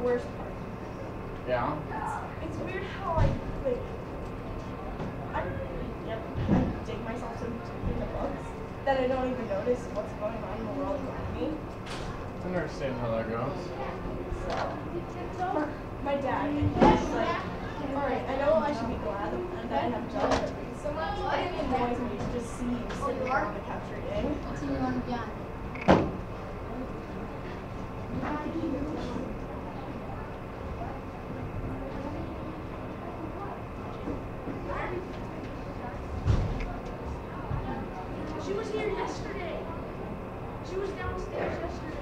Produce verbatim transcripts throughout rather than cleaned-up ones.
worst part. Yeah. It's, it's weird how I like. I yep. I dig myself so deep in the books that I don't even notice what's going on in the world around me. I understand how that goes. So, my dad, he's like, all right, I know I should be glad that I have job that reads so much, but it annoys me to just see you sitting there on the couch reading. What's in your own gun? She was here yesterday. She was downstairs yesterday.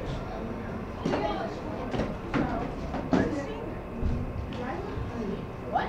What?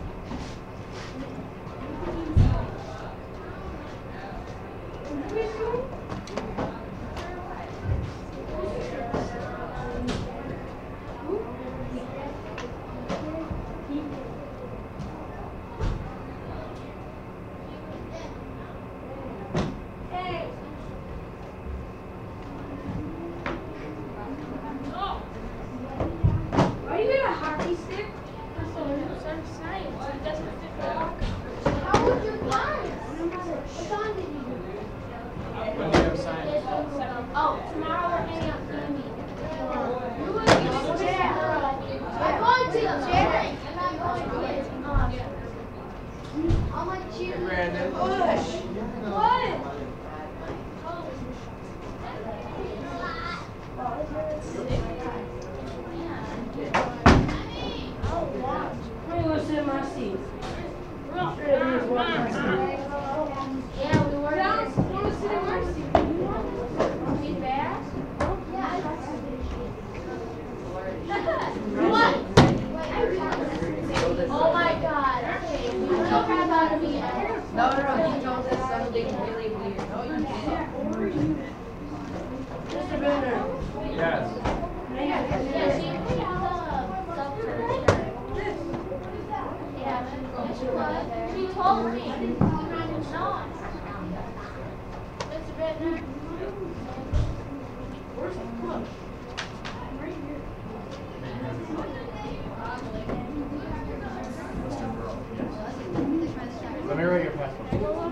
Let me write your password.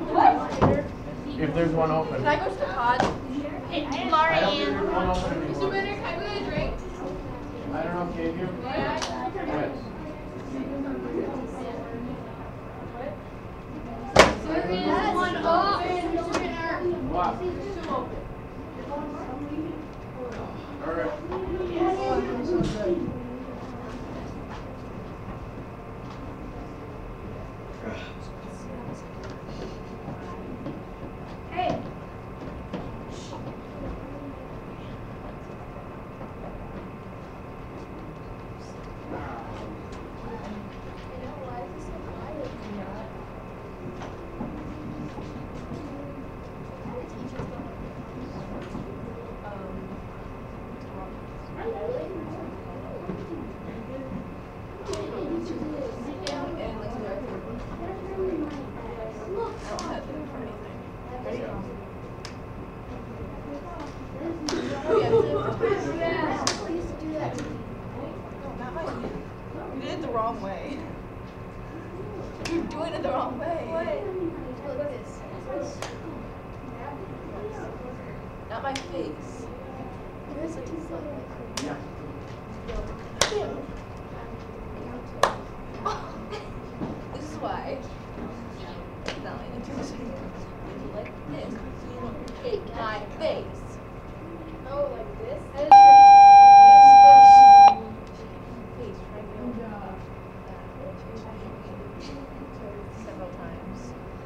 If there's one open. Can I go to the pod? Hey, I don't think Lauren. there's one open anymore. Mister Winter, can I go get a drink? I don't know, gave you? Yeah. Yes. There is one open. What? Two open. Alright. Hey. You did it the wrong way. You're doing it the wrong way. Look at this. Not my face. Here's what he's like. Yeah. This is why. Now I need to do like this. Take my face. Oh, like this? Face right here. Several times.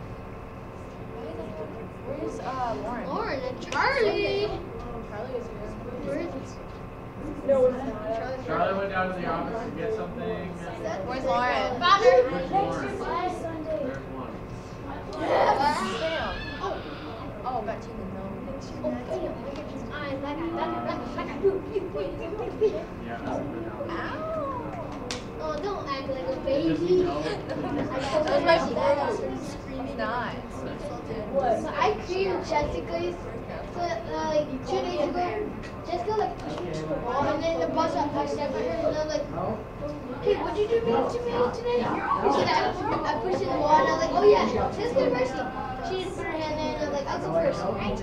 Where's uh Lauren? Lauren and Charlie. Charlie is here. Where is he? No, it's not. Charlie went down to the office to get something. Where's Lauren? Father. Where's Lauren? There's one. Yes. Sam. Oh. Oh, bet you didn't know. Oh, damn. Look at his eyes. Like a, like a, like a, like a. Yeah, that's good now. Ow. Oh, don't act like a Does baby. he know? Those my bruise. Not. What? So I created Jessica's. So, uh, like two days ago, Jessica like pushed me to the wall, and then the bottom. watched I stepped on her and they're like, hey, what'd you do to me today? She said, I, I pushed in the wall and I was like, oh yeah, let's go first. She just put her hand there and I was like, I'll go first.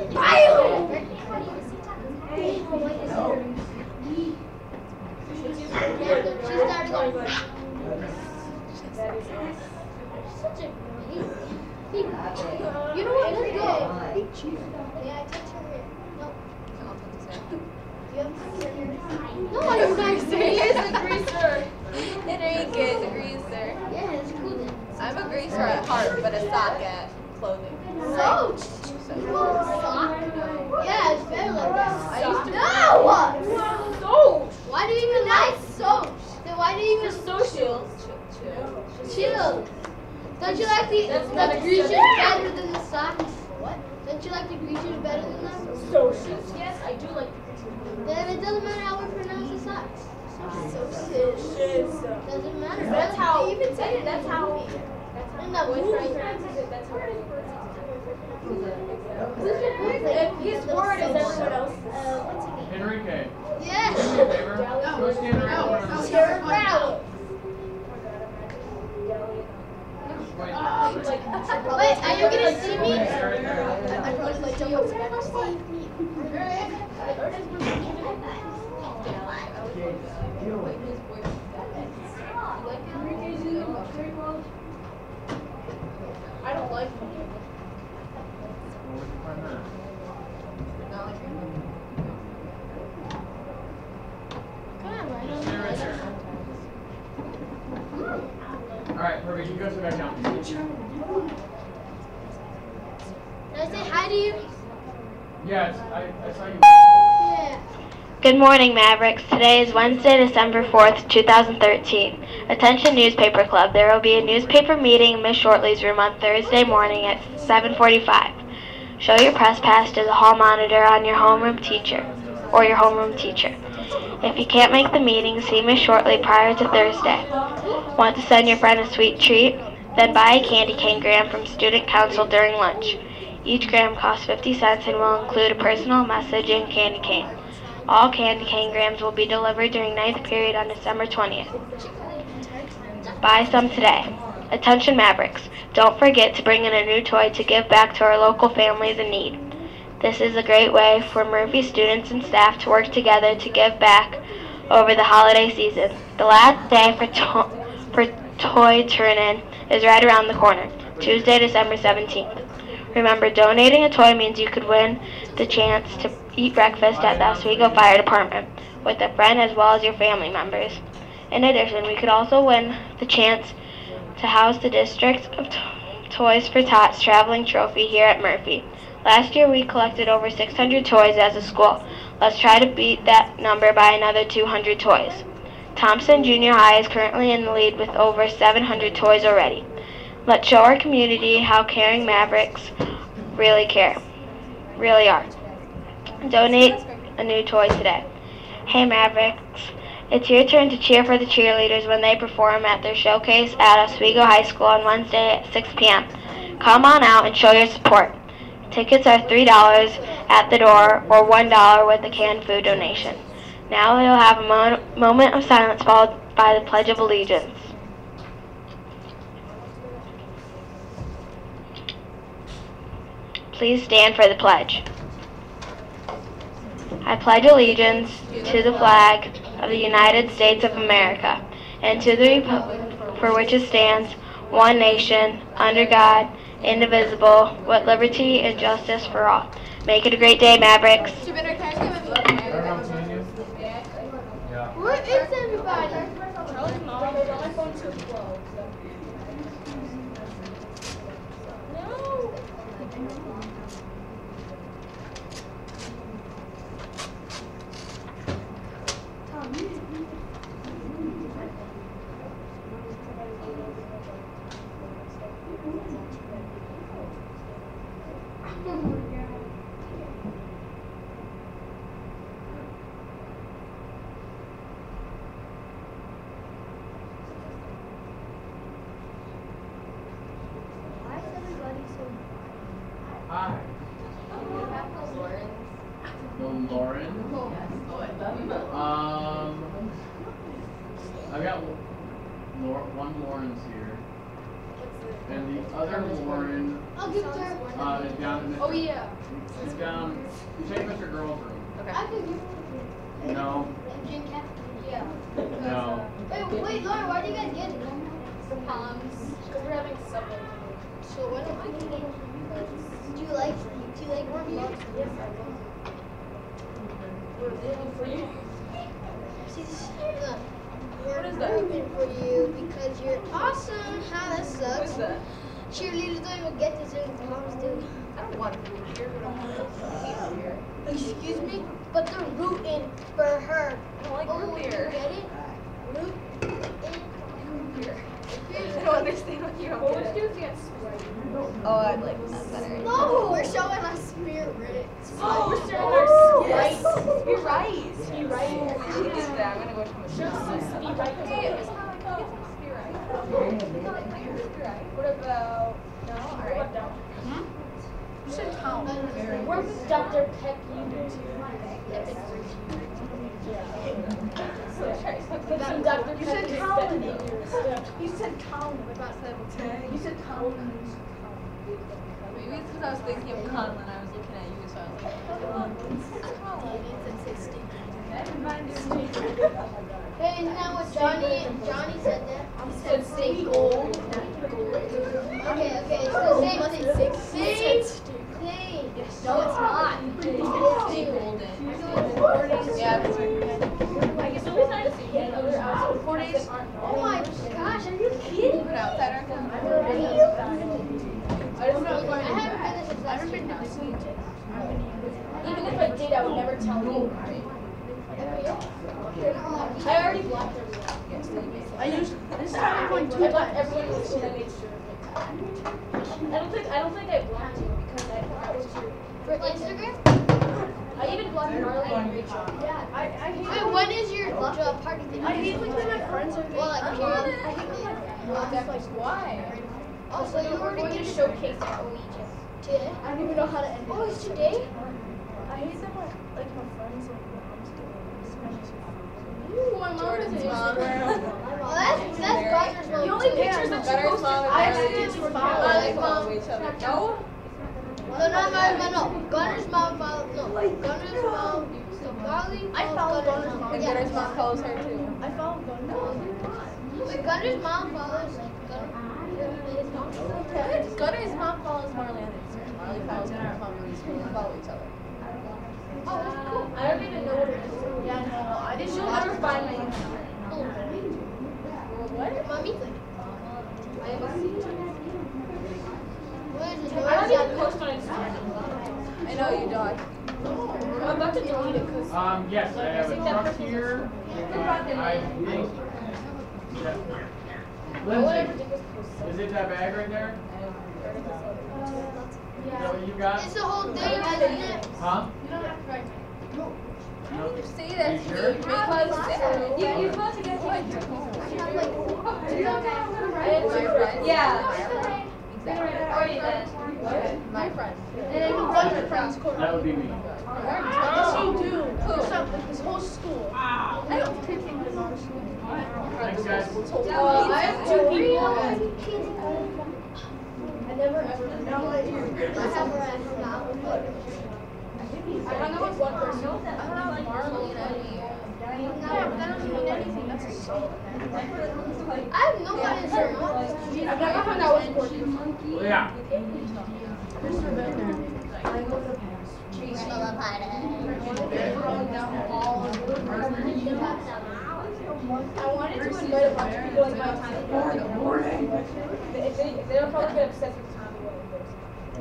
She started going. Such a you know what? Let's go. Yeah, I touched her hair. No. You have touched her hair. No, I don't like it. Here's a greaser. Enrique is a greaser. Yeah, it's cool then. I'm a greaser at heart, but a sock at clothing. So, sock? Yeah, it's better like that. I used to. No! So. Why do you even like soap? Then why do you even Social. chill? Don't you like the, the greasers better than the socks? What? Don't you like the greasers better than them? Socials. Yes, I do like the greasers. Then it doesn't matter how we pronounce the socks. Socials. Doesn't matter. That's how. They even say it. That's how. And the boyfriend pronounces it. That's how. Who's your boyfriend? If his word is everyone else. Uh, what's his name? Enrique, Yes. do me a favor. Go stand around. Jared Brown. Wait. Wait, are you gonna see me? Right there. I probably like jump up to bed. I don't like him. Well, we can find that. Just stay right there. Alright, perfect. You go sit back down. Can I say hi to you? Yes, I, I saw you. Yeah. Good morning, Mavericks. Today is Wednesday, December fourth, two thousand thirteen. Attention Newspaper Club. There will be a newspaper meeting in Miss Shortley's room on Thursday morning at seven forty-five. Show your press pass to the hall monitor on your homeroom teacher or your homeroom teacher. If you can't make the meeting, see Miss Shortley prior to Thursday. Want to send your friend a sweet treat? Then buy a candy cane gram from Student Council during lunch. Each gram costs fifty cents and will include a personal message and candy cane. All candy cane grams will be delivered during ninth period on December twentieth. Buy some today. Attention Mavericks, don't forget to bring in a new toy to give back to our local families in need. This is a great way for Murphy students and staff to work together to give back over the holiday season. The last day for, to for toy turn-in is right around the corner, Tuesday, December seventeenth. Remember, donating a toy means you could win the chance to eat breakfast at the Oswego Fire Department with a friend as well as your family members. In addition, we could also win the chance to house the District of Toys for Tots traveling trophy here at Murphy. Last year we collected over six hundred toys as a school. Let's try to beat that number by another two hundred toys. Thompson Junior High is currently in the lead with over seven hundred toys already. Let's show our community how caring Mavericks really care, really are. Donate a new toy today. Hey Mavericks, it's your turn to cheer for the cheerleaders when they perform at their showcase at Oswego High School on Wednesday at six p m Come on out and show your support. Tickets are three dollars at the door or one dollar with a canned food donation. Now we'll have a mo moment of silence followed by the Pledge of Allegiance. Please stand for the pledge. I pledge allegiance to the flag of the United States of America and to the republic for which it stands, one nation, under God, indivisible, with liberty and justice for all. Make it a great day, Mavericks. Jupiter, can I come and I don't know what's in you. Yeah. Where is everybody? Charlie's mom is on my phone too. No. Why is everybody so Hi. The Lauren. Um. I've got Laura, one Lauren's here. And the other Lauren I'll give it to her. uh, is down in Mister Oh yeah. It's down, say Mister Girl's room. Okay. I could give it to No, her. Gym cat? Yeah. no. Wait, wait, Lauren, why do you guys get it? From Palms. Because we're having supper. So when am I getting it? Do you like, do you like more vlogs? Yes, I do. We're rooting for you. See, this, look. We're What is that? rooting for you because you're awesome. Ha, that What's sucks. that? Cheerleaders don't even get this and moms do. I don't want to root here, but I want to hate here. Excuse me? But they're rooting for her. I don't like Oh, root you beer. get it? Root in. Root beer. I don't understand what you're What would you do doing. if you had Sprite? Oh, I'd like that better. No, we're showing our spirit. Oh, we're sharing our Sprite. You're right. You're right. She did that. I'm gonna go to my Sure, some speed right Hey, there. Miss Holly, can I get some Sprite? Can I get some Sprite? What about... No? Alright. You said town. We're Doctor Peck. You do too. Some Doctor You said Peck colony. is You said colony. About seven. You said colony. Maybe it's because I was thinking of Colin when I was looking at you, so I was like, oh, it's Colin. Hey, isn't that what Johnny, Johnny said that? He said stay gold. Okay, okay, so same thing. Same thing. No, it's not. Stay golden. Yeah, that's right. I guess the reason I just hate other outside Four days. Oh my gosh, are you kidding? Put out that I I don't know. haven't been this since last week. Even if I did, I would never tell you. I already blocked everyone. I used this is I point two blocked times. everyone who was I made sure of it. I don't think I don't think I blocked you because I that was your. For Instagram? I even blocked Marley and Rachel. Yeah, I, I hate Wait, when is your job party thing? I hate like when my friends are Well, like, I period. hate I hate when my That's like why? Oh, so you We're already going to did it showcase our allegiance. today? I don't even know how to end it. Oh, it's today? I hate that my like my friends like moms do it. Ooh, my mom Jordan's has an mom. Instagram. Oh, that's, that's Gardner's mom. The only too. pictures that you Gunner's posted, mom and I Marley. accidentally Oh, Oh, followed. they follow each other. No? No, not Gardner's mom, no. Gunner's mom follows, no. Gunner's mom, so Marley I follow follows Gunner's mom. And Yeah. Gunner's mom follows her too. I follow Gunner. Wait, Gunner's mom follows Gunner. Gunner's mom follows Marley on Instagram. Marley follows Gunner's mom on Instagram. They follow each other. Oh, that's cool. I don't even know what it is. Yeah, no, I didn't She'll know never find my Instagram. What? Mommy? I haven't seen it. What is it? I don't even post on Instagram. I know you don't. I'm about to delete it because. Um, yes, I have a truck here. Uh, I think. Yeah. Lindsay, is it that bag right there? Is that what you got? It's the whole thing, isn't it? Huh? You say that You to sure? me because you, you're supposed to get what? My friend? Yeah. Exactly. Already did. My friend. And then you got your friends called. That would be me. Yes, you do. There's some, like this whole school. I don't take things in our school. Thanks, guys. Uh, I have two people. I never ever. I have a friend from that one. I hung out with one person. I don't have Marley and Eddie. Yeah, but that doesn't mean anything. That's a song. I have no one in her mom. I've never hung out with Courtney. Well, yeah. I wanted to invite a bunch of people like my time. If they, if they don't probably get obsessed with Tommy when it goes.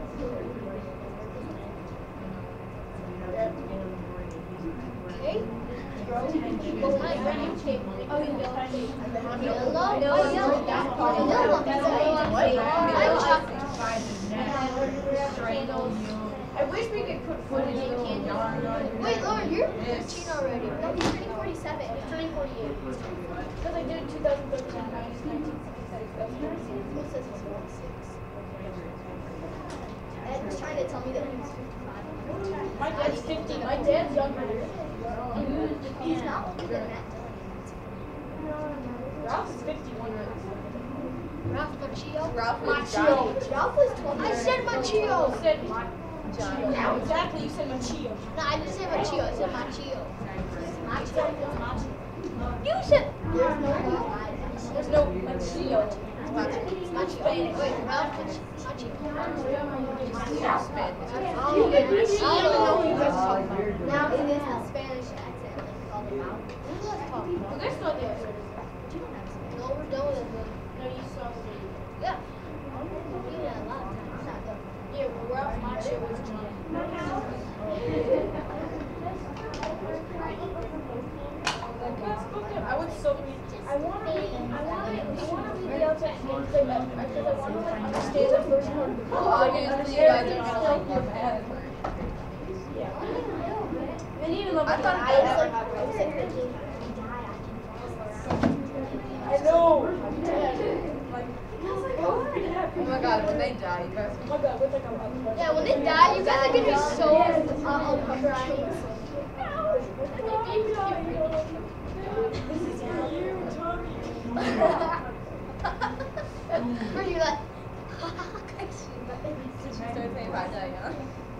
Okay. Oh, you Yellow? Oh, yellow. Yellow. I wish we could put footage in Candy. Wait, Lauren, you're fifteen already. No, he's turning forty-seven. He's turning forty-eight. Because I did it two thousand thirteen, and I was nineteen sixty-seven. Who says he's forty-six? Ed was trying to tell me that he was fifty-five. My dad's fifty. My dad's younger. He's not older than that. Ralph is fifty-one right Ralph Macchio. Ralph Macchio. Ralph was twenty. I said Macchio. You said Machio. Yeah, exactly. You said Machio. No, I didn't say Macchio. I said Macchio. Macchio. Machio. You said. There's no. There's no Machio. Macchio. Wait, Ralph Macchio. I don't even know who you guys are talking about. Now it is a Spanish accent, like call them out. Well, there's no the episode. No, we're done with it. No, you saw the video. Yeah. You had a lot of time. It's not good. Yeah, well, Ralph Macchio was John. I would so be. I want to read. I want to. I want to read the outside thing because I want to like understand the first part of the book. Obviously, you guys are gonna like the bad. Yeah. And even though I thought I I was like, I was like thinking, I know. Like, oh my god, when they die, you guys. Oh my god, with like a lot of Yeah, when they die, you guys are gonna be so uh, crying. This is for you, Tommy. Where you like? Start saying about that, yeah.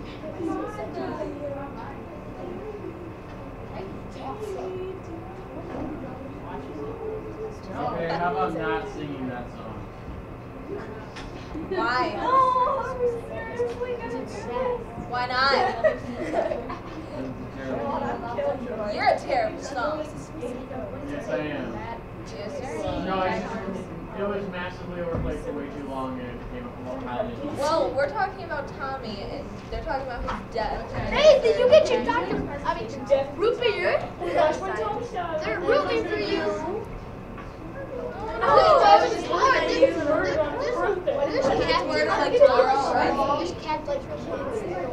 Okay, how about not singing that song? Why? Oh, seriously, Why not? You're a terrible song. Yes, I am. Yes, No, I, it was massively overplayed for way too long and it became a whole highly. Well, we're talking about Tommy, and they're talking about his death. Hey, did you get your doctor? I mean, root for you? They're rooting for you. Oh, there's more. There's there's cat Word like tomorrow, right? There's cat like for kids.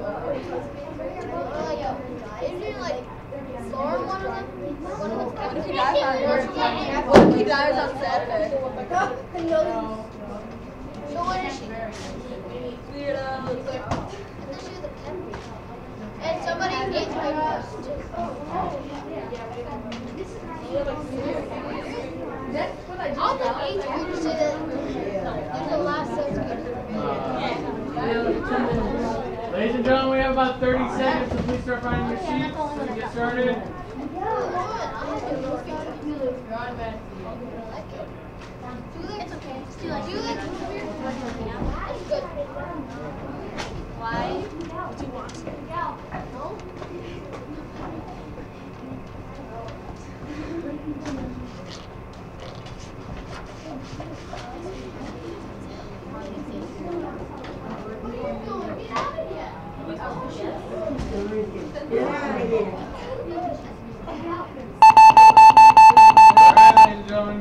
Isn't there like four one of them? One of them. What if he dies on What if he dies on Saturday? So what is she? Weirdo. I thought she was a cat. And somebody ate my post too. All the age groups say that there's a last subject. Ladies and gentlemen, we have about thirty seconds, so please start finding your sheets so we can get started. It's okay. Do you like do you like it's good. Why? Do you want to? No. Alright, ladies and gentlemen.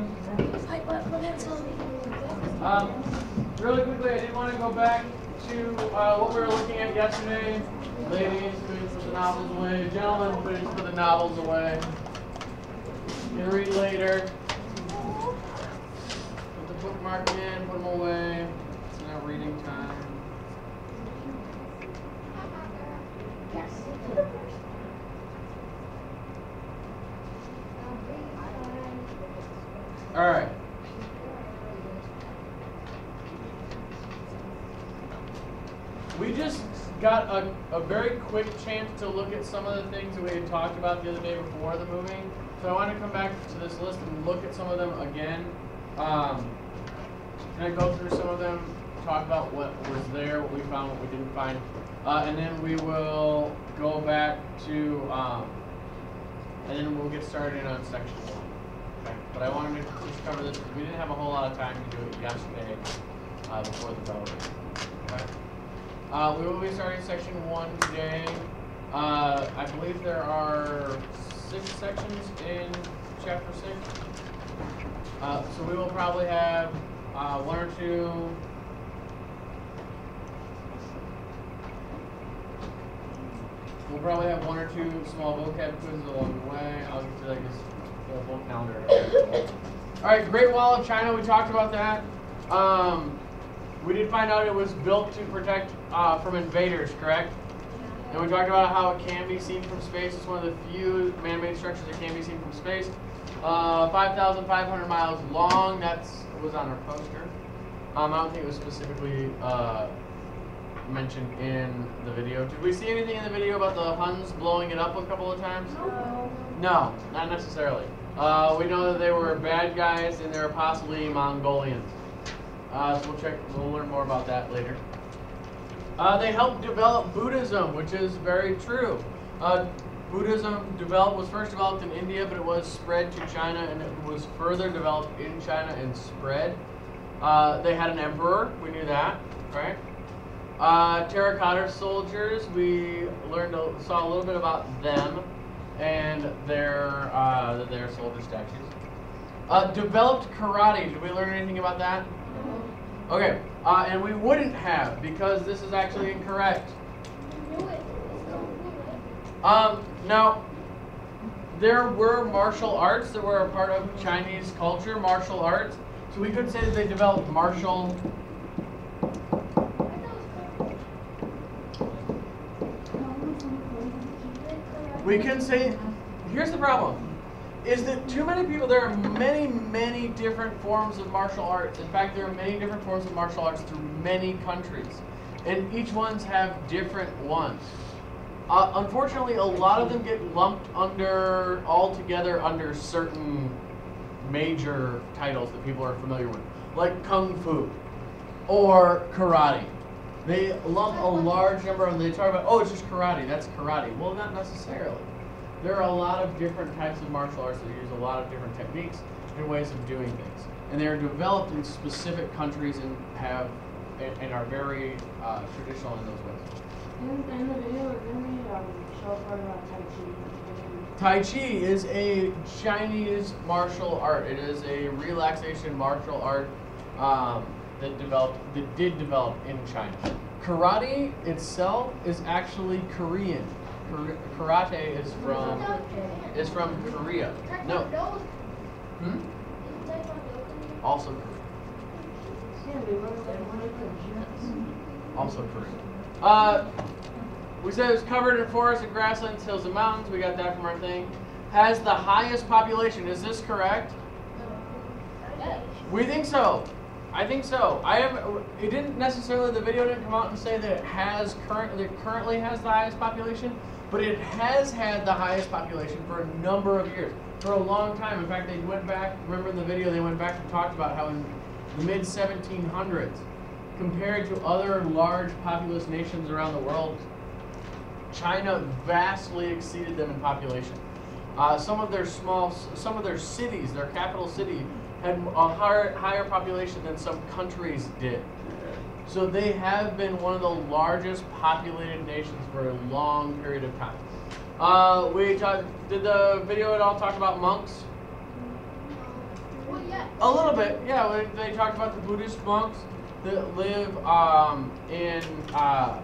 Um, really quickly, I did want to go back to uh, what we were looking at yesterday. Ladies, please put the novels away. Gentlemen, please put the novels away. You can read later. Put the bookmark in, put them away. It's now reading time. All right. We just got a, a very quick chance to look at some of the things that we had talked about the other day before the moving. So I want to come back to this list and look at some of them again. Um, and I go through some of them, talk about what was there, what we found, what we didn't find. Uh, and then we will go back to, um, and then we'll get started on section one. Okay. But I wanted to just cover this because we didn't have a whole lot of time to do it yesterday uh, before the bell rang. Okay. Uh, we will be starting section one today. Uh, I believe there are six sections in chapter six. Uh, so we will probably have uh, one or two. We'll probably have one or two small vocab quizzes along the way. I'll get to like this the whole calendar. All right, Great Wall of China. We talked about that. Um, we did find out it was built to protect uh, from invaders, correct? And we talked about how it can be seen from space. It's one of the few man-made structures that can be seen from space. Uh, five thousand five hundred miles long. That's was on our poster. Um, I don't think it was specifically uh, mentioned in the video. Did we see anything in the video about the Huns blowing it up a couple of times? No. No, not necessarily. Uh, we know that they were bad guys and they were possibly Mongolians. Uh, so we'll check. We'll learn more about that later. Uh, they helped develop Buddhism, which is very true. Uh, Buddhism developed was first developed in India, but it was spread to China, and it was further developed in China and spread. Uh, they had an emperor. We knew that, right? Uh, terracotta soldiers. We learned, saw a little bit about them and their uh, their soldier statues. Uh, developed karate. Did we learn anything about that? Okay, uh, and we wouldn't have because this is actually incorrect. Um, now, there were martial arts that were a part of Chinese culture, martial arts. So we could say that they developed martial. We can say, here's the problem, is that too many people, there are many, many different forms of martial arts. In fact, there are many different forms of martial arts through many countries. And each ones have different ones. Uh, unfortunately, a lot of them get lumped under, all together under certain major titles that people are familiar with, like Kung Fu or Karate. They lump a large number of them. They talk about, oh, it's just karate. That's karate. Well, not necessarily. There are a lot of different types of martial arts that use a lot of different techniques and ways of doing things. And they are developed in specific countries and have and, and are very uh, traditional in those ways. In, in the video, didn't we um, show a part about Tai Chi? Tai Chi is a Chinese martial art. It is a relaxation martial art um, that developed, that did develop in China. Karate itself is actually Korean. Karate is from is from Korea. No. Hmm? Also Korean. Also Korean. Uh, we said it was covered in forests and grasslands, hills and mountains. We got that from our thing. Has the highest population. Is this correct? We think so. I think so. I have. It didn't necessarily. The video didn't come out and say that it has current. That currently has the highest population, but it has had the highest population for a number of years, for a long time. In fact, they went back. Remember in the video, they went back and talked about how in the mid seventeen hundreds, compared to other large populous nations around the world, China vastly exceeded them in population. Uh, some of their small, some of their cities, their capital city, had a higher, higher population than some countries did. So they have been one of the largest populated nations for a long period of time. Uh, we talked, did the video at all talk about monks? Well, yeah. A little bit, yeah. They talked about the Buddhist monks that live um, in, uh,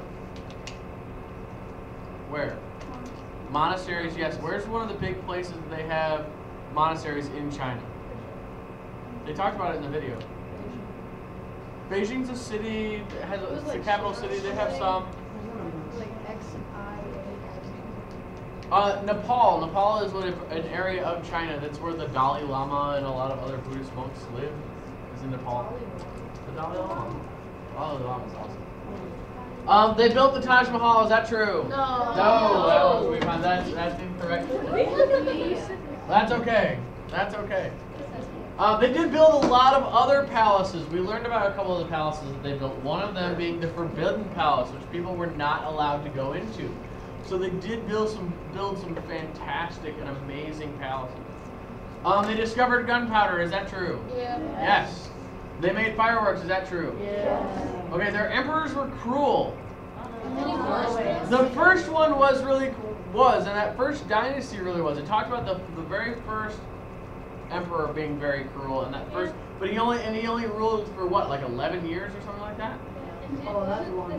where? Monasteries, yes. Where's one of the big places that they have monasteries in China? They talked about it in the video. Beijing's a city, it has a, it's the capital city, they have some. Like X I A. Uh, Nepal. Nepal is what if, an area of China that's where the Dalai Lama and a lot of other Buddhist monks live, is in Nepal. The Dalai Lama. Dalai Lama is awesome. Um, they built the Taj Mahal, is that true? No. No, that was, we found that, that's incorrect. That's okay. That's okay. Uh, they did build a lot of other palaces. We learned about a couple of the palaces that they built. One of them being the Forbidden Palace, which people were not allowed to go into. So they did build some build some fantastic and amazing palaces. Um, they discovered gunpowder. Is that true? Yeah. Yes. They made fireworks. Is that true? Yeah. Okay. Their emperors were cruel. Uh, The first one was really was, and that first dynasty really was. It talked about the the very first emperor being very cruel, and that first, but he only and he only ruled for what, like eleven years or something like that. Oh, that's long.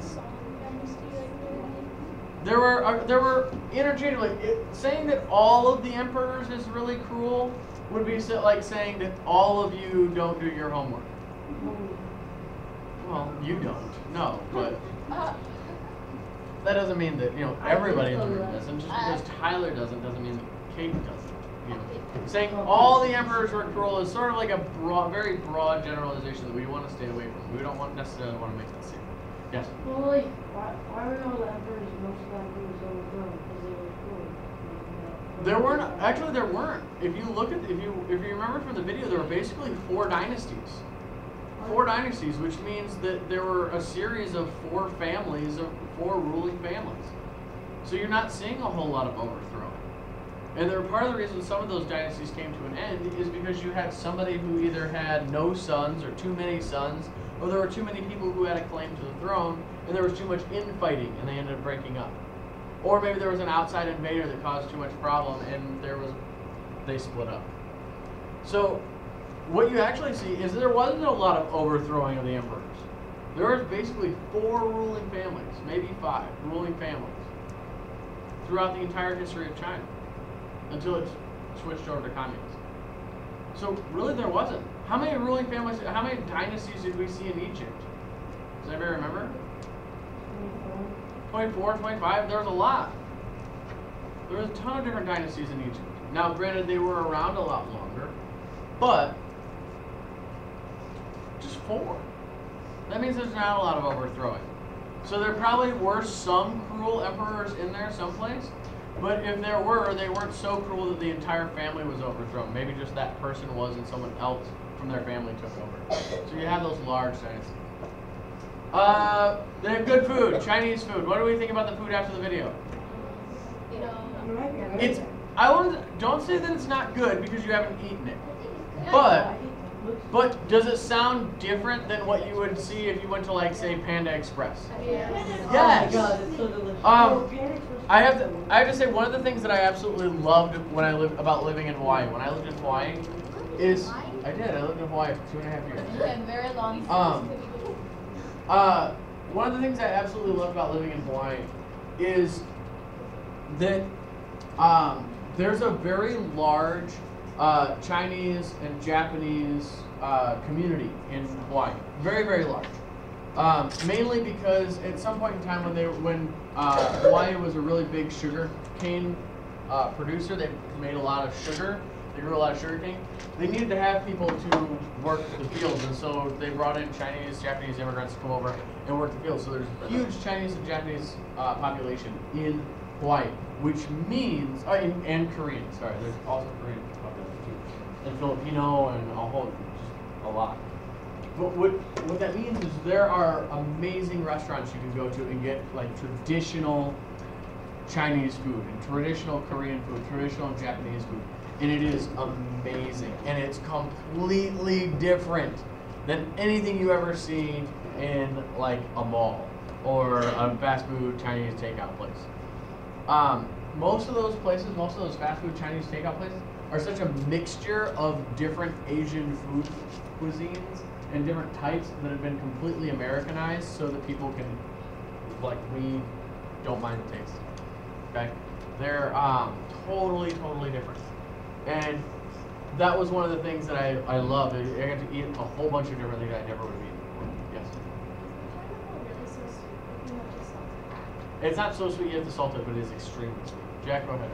There were uh, there were interchangeably it, saying that all of the emperors is really cruel would be so, like saying that all of you don't do your homework. Well, you don't, no, but that doesn't mean that, you know, everybody in the room doesn't. Just because Tyler doesn't, doesn't mean that Kate doesn't. You know, saying all the emperors were cruel is sort of like a broad, very broad generalization that we want to stay away from. We don't want necessarily want to make that statement. Yes? Well, like, why, why were all the emperors, most of the emperors overthrown? Because they were cruel. There weren't, actually there weren't. If you look at, if you, if you remember from the video, there were basically four dynasties. Four dynasties, which means that there were a series of four families, of four ruling families. So you're not seeing a whole lot of overthrow. And there, part of the reason some of those dynasties came to an end is because you had somebody who either had no sons or too many sons, or there were too many people who had a claim to the throne, and there was too much infighting, and they ended up breaking up. Or maybe there was an outside invader that caused too much problem, and there was, they split up. So what you actually see is there wasn't a lot of overthrowing of the emperors. There was basically four ruling families, maybe five ruling families, throughout the entire history of China, until it switched over to communism. So really there wasn't. How many ruling families, how many dynasties did we see in Egypt? Does anybody remember? twenty-four, twenty-five, there was a lot. There was a ton of different dynasties in Egypt. Now granted they were around a lot longer, but just four. That means there's not a lot of overthrowing. So there probably were some cruel emperors in there someplace, but if there were, they weren't so cruel that the entire family was overthrown. Maybe just that person was and someone else from their family took over. So you have those large dynasties. Uh, they have good food, Chinese food. What do we think about the food after the video? You know, It's, I won't, don't say that it's not good because you haven't eaten it. But, but does it sound different than what you would see if you went to, like, say, Panda Express? Oh my Yes. god, it's so delicious. Um, I have to, I have to say one of the things that I absolutely loved when I lived about living in Hawaii. When I lived in Hawaii, is I did. I lived in Hawaii for two and a half years. And very long. Um, uh, one of the things I absolutely love about living in Hawaii is that um, there's a very large uh, Chinese and Japanese uh, community in Hawaii. Very, very large. Um, mainly because at some point in time when they when uh, Hawaii was a really big sugar cane uh, producer, they made a lot of sugar. They grew a lot of sugar cane. They needed to have people to work the fields, and so they brought in Chinese, Japanese immigrants to come over and work the fields. So there's a huge Chinese and Japanese uh, population in Hawaii, which means, uh, and, and Korean, sorry, there's also Korean population too, and Filipino and a whole, just a lot. But what, what that means is there are amazing restaurants you can go to and get like traditional Chinese food and traditional Korean food, traditional Japanese food. And it is amazing. And it's completely different than anything you ever see in like a mall or a fast food Chinese takeout place. Um, most of those places, most of those fast food Chinese takeout places are such a mixture of different Asian food cuisines and different types that have been completely Americanized so that people can, like, we don't mind the taste. Okay? They're um, totally, totally different. And that was one of the things that I, I loved. I, I got to eat a whole bunch of different things I never would have eaten before. Yes? It's not so sweet you have to salt it, but it is extremely sweet. Jack, go ahead.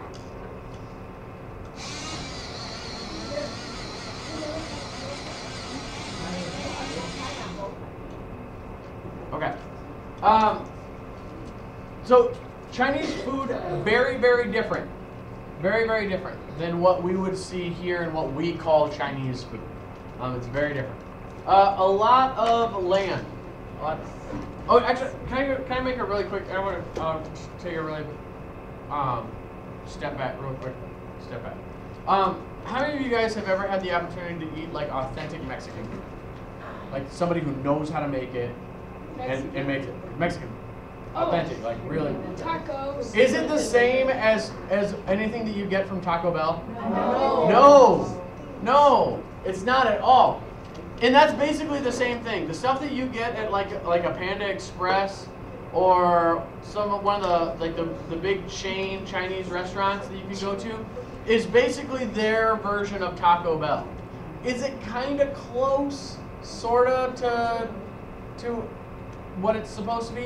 Okay. Um, so Chinese food, very, very different. Very, very different than what we would see here and what we call Chinese food. Um, it's very different. Uh, a lot of land. A lot. Oh, actually, can I can I make a really quick? I want to uh, take a really um, step back, real quick. Step back. Um, how many of you guys have ever had the opportunity to eat like authentic Mexican food? Like somebody who knows how to make it and, and makes it Mexican. Authentic, like really. Tacos. Is it the same as as anything that you get from Taco Bell? No. No. No. It's not at all. And that's basically the same thing. The stuff that you get at like like a Panda Express or some one of the like the, the big chain Chinese restaurants that you can go to is basically their version of Taco Bell. Is it kind of close, sorta, to to what it's supposed to be?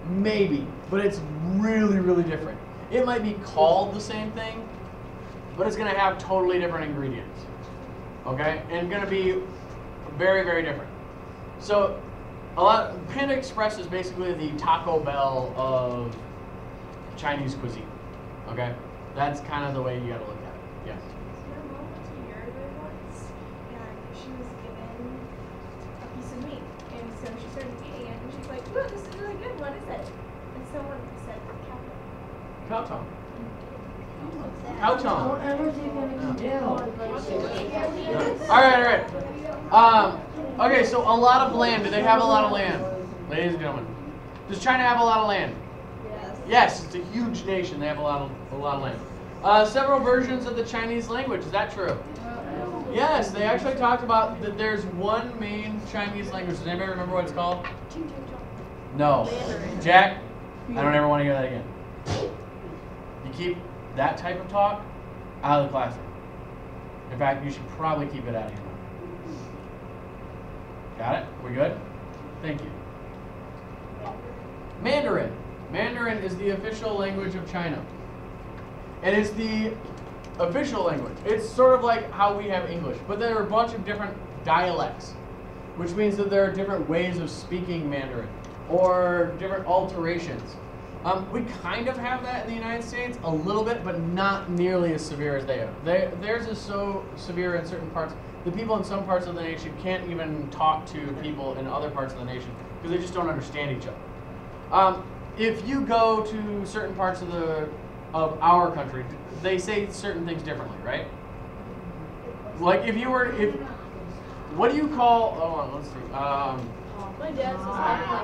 Maybe, but it's really, really different. It might be called the same thing, but it's going to have totally different ingredients. Okay? And going to be very, very different. So, a lot, Panda Express is basically the Taco Bell of Chinese cuisine. Okay? That's kind of the way you got to look at it. Yes? My mom went to Uruguay once, and she was given a piece of meat. And so she started eating it, and she's like, ooh, this is really good. What is it? And someone said, cow. Cow tongue. Cow tongue. Don't ever take anything down. All right, all right. Um, okay, so a lot of land. Do they have a lot of land? Ladies and gentlemen. Does China have a lot of land? Yes. Yes, it's a huge nation. They have a lot of, a lot of land. Uh, several versions of the Chinese language. Is that true? Yes, they actually talked about that there's one main Chinese language. Does anybody remember what it's called? No. Jack, I don't ever want to hear that again. You keep that type of talk out of the classroom. In fact, you should probably keep it out of your mouth. Got it? We good? Thank you. Mandarin. Mandarin is the official language of China. And it's the official language. It's sort of like how we have English, but there are a bunch of different dialects, which means that there are different ways of speaking Mandarin, or different alterations. Um, we kind of have that in the United States, a little bit, but not nearly as severe as they are. They, theirs is so severe in certain parts. The people in some parts of the nation can't even talk to people in other parts of the nation because they just don't understand each other. Um, if you go to certain parts of the of our country, they say certain things differently, right? Like if you were, if what do you call? Oh, on, let's see. Um, My dad says I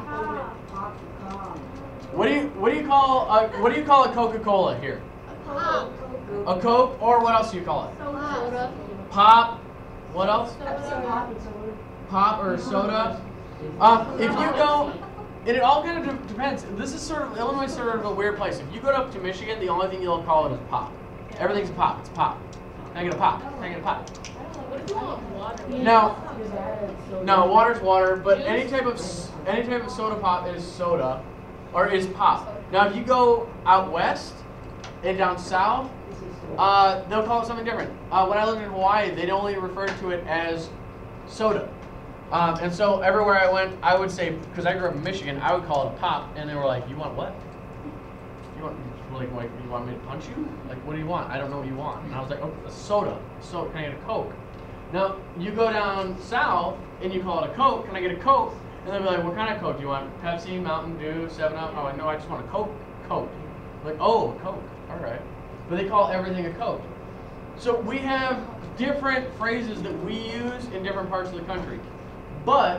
what do you what do you call a, what do you call a Coca-Cola here? Pop. A Coke, or what else do you call it? Soda. Pop. What else? Pop and soda. Pop or soda. Um, if you go, and it all kind of de- depends. This is sort of, Illinois is sort of a weird place. If you go up to Michigan, the only thing you'll call it is pop. Everything's pop. It's pop. Can I get a pop? Can I get a pop? What if you want water? Now, no, water's water, but any type of s- any type of soda pop is soda, or is pop. Now, if you go out west and down south, uh, they'll call it something different. Uh, when I lived in Hawaii, they'd only refer to it as soda. Um, and so everywhere I went, I would say, because I grew up in Michigan, I would call it a pop, and they were like, "You want what? You want like, like you want me to punch you? Like, what do you want? I don't know what you want." And I was like, "Oh, a soda. So can I get a Coke?" Now you go down south and you call it a Coke. Can I get a Coke? And they'll be like, "What kind of Coke do you want? Pepsi, Mountain Dew, Seven Up?" Oh, no, I just want a Coke. Coke. Like, oh, Coke. All right. But they call everything a Coke. So we have different phrases that we use in different parts of the country. But,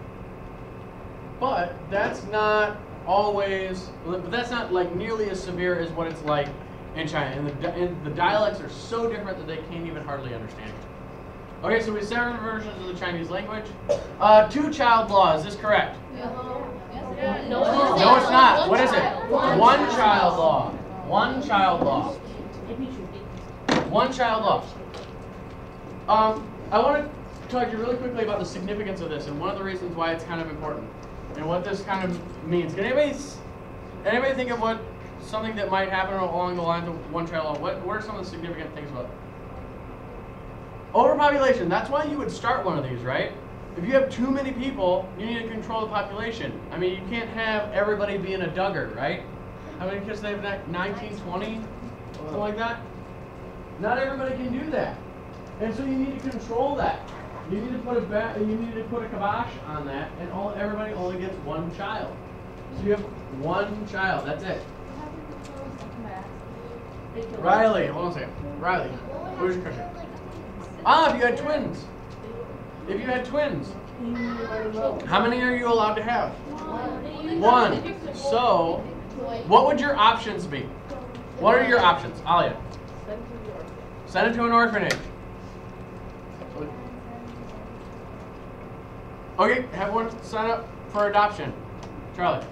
but that's not always, but that's not like nearly as severe as what it's like in China. And the, and the dialects are so different that they can't even hardly understand it. Okay, so we have seven versions of the Chinese language. Uh, two-child law, is this correct? No, No, it's not. What is it? One-child law. One-child law. One-child law. Um, I want to talk to you really quickly about the significance of this and one of the reasons why it's kind of important and what this kind of means. Can anybody, anybody think of what something that might happen along the lines of one-child law? What, what are some of the significant things about it? Overpopulation. That's why you would start one of these, right? If you have too many people, you need to control the population. I mean, you can't have everybody being a Duggar, right? How many kids do they have? nineteen, twenty? Something like that? Not everybody can do that. And so you need to control that. You need to put a ba- you need to put a kibosh on that, and all everybody only gets one child. So you have one child. That's it. Riley, hold on a second. Riley, where's your question? Ah, if you had twins. If you had twins. How many are you allowed to have? One. So, what would your options be? What are your options? Alia. Send it to an orphanage. Okay, have one sign up for adoption. Charlie.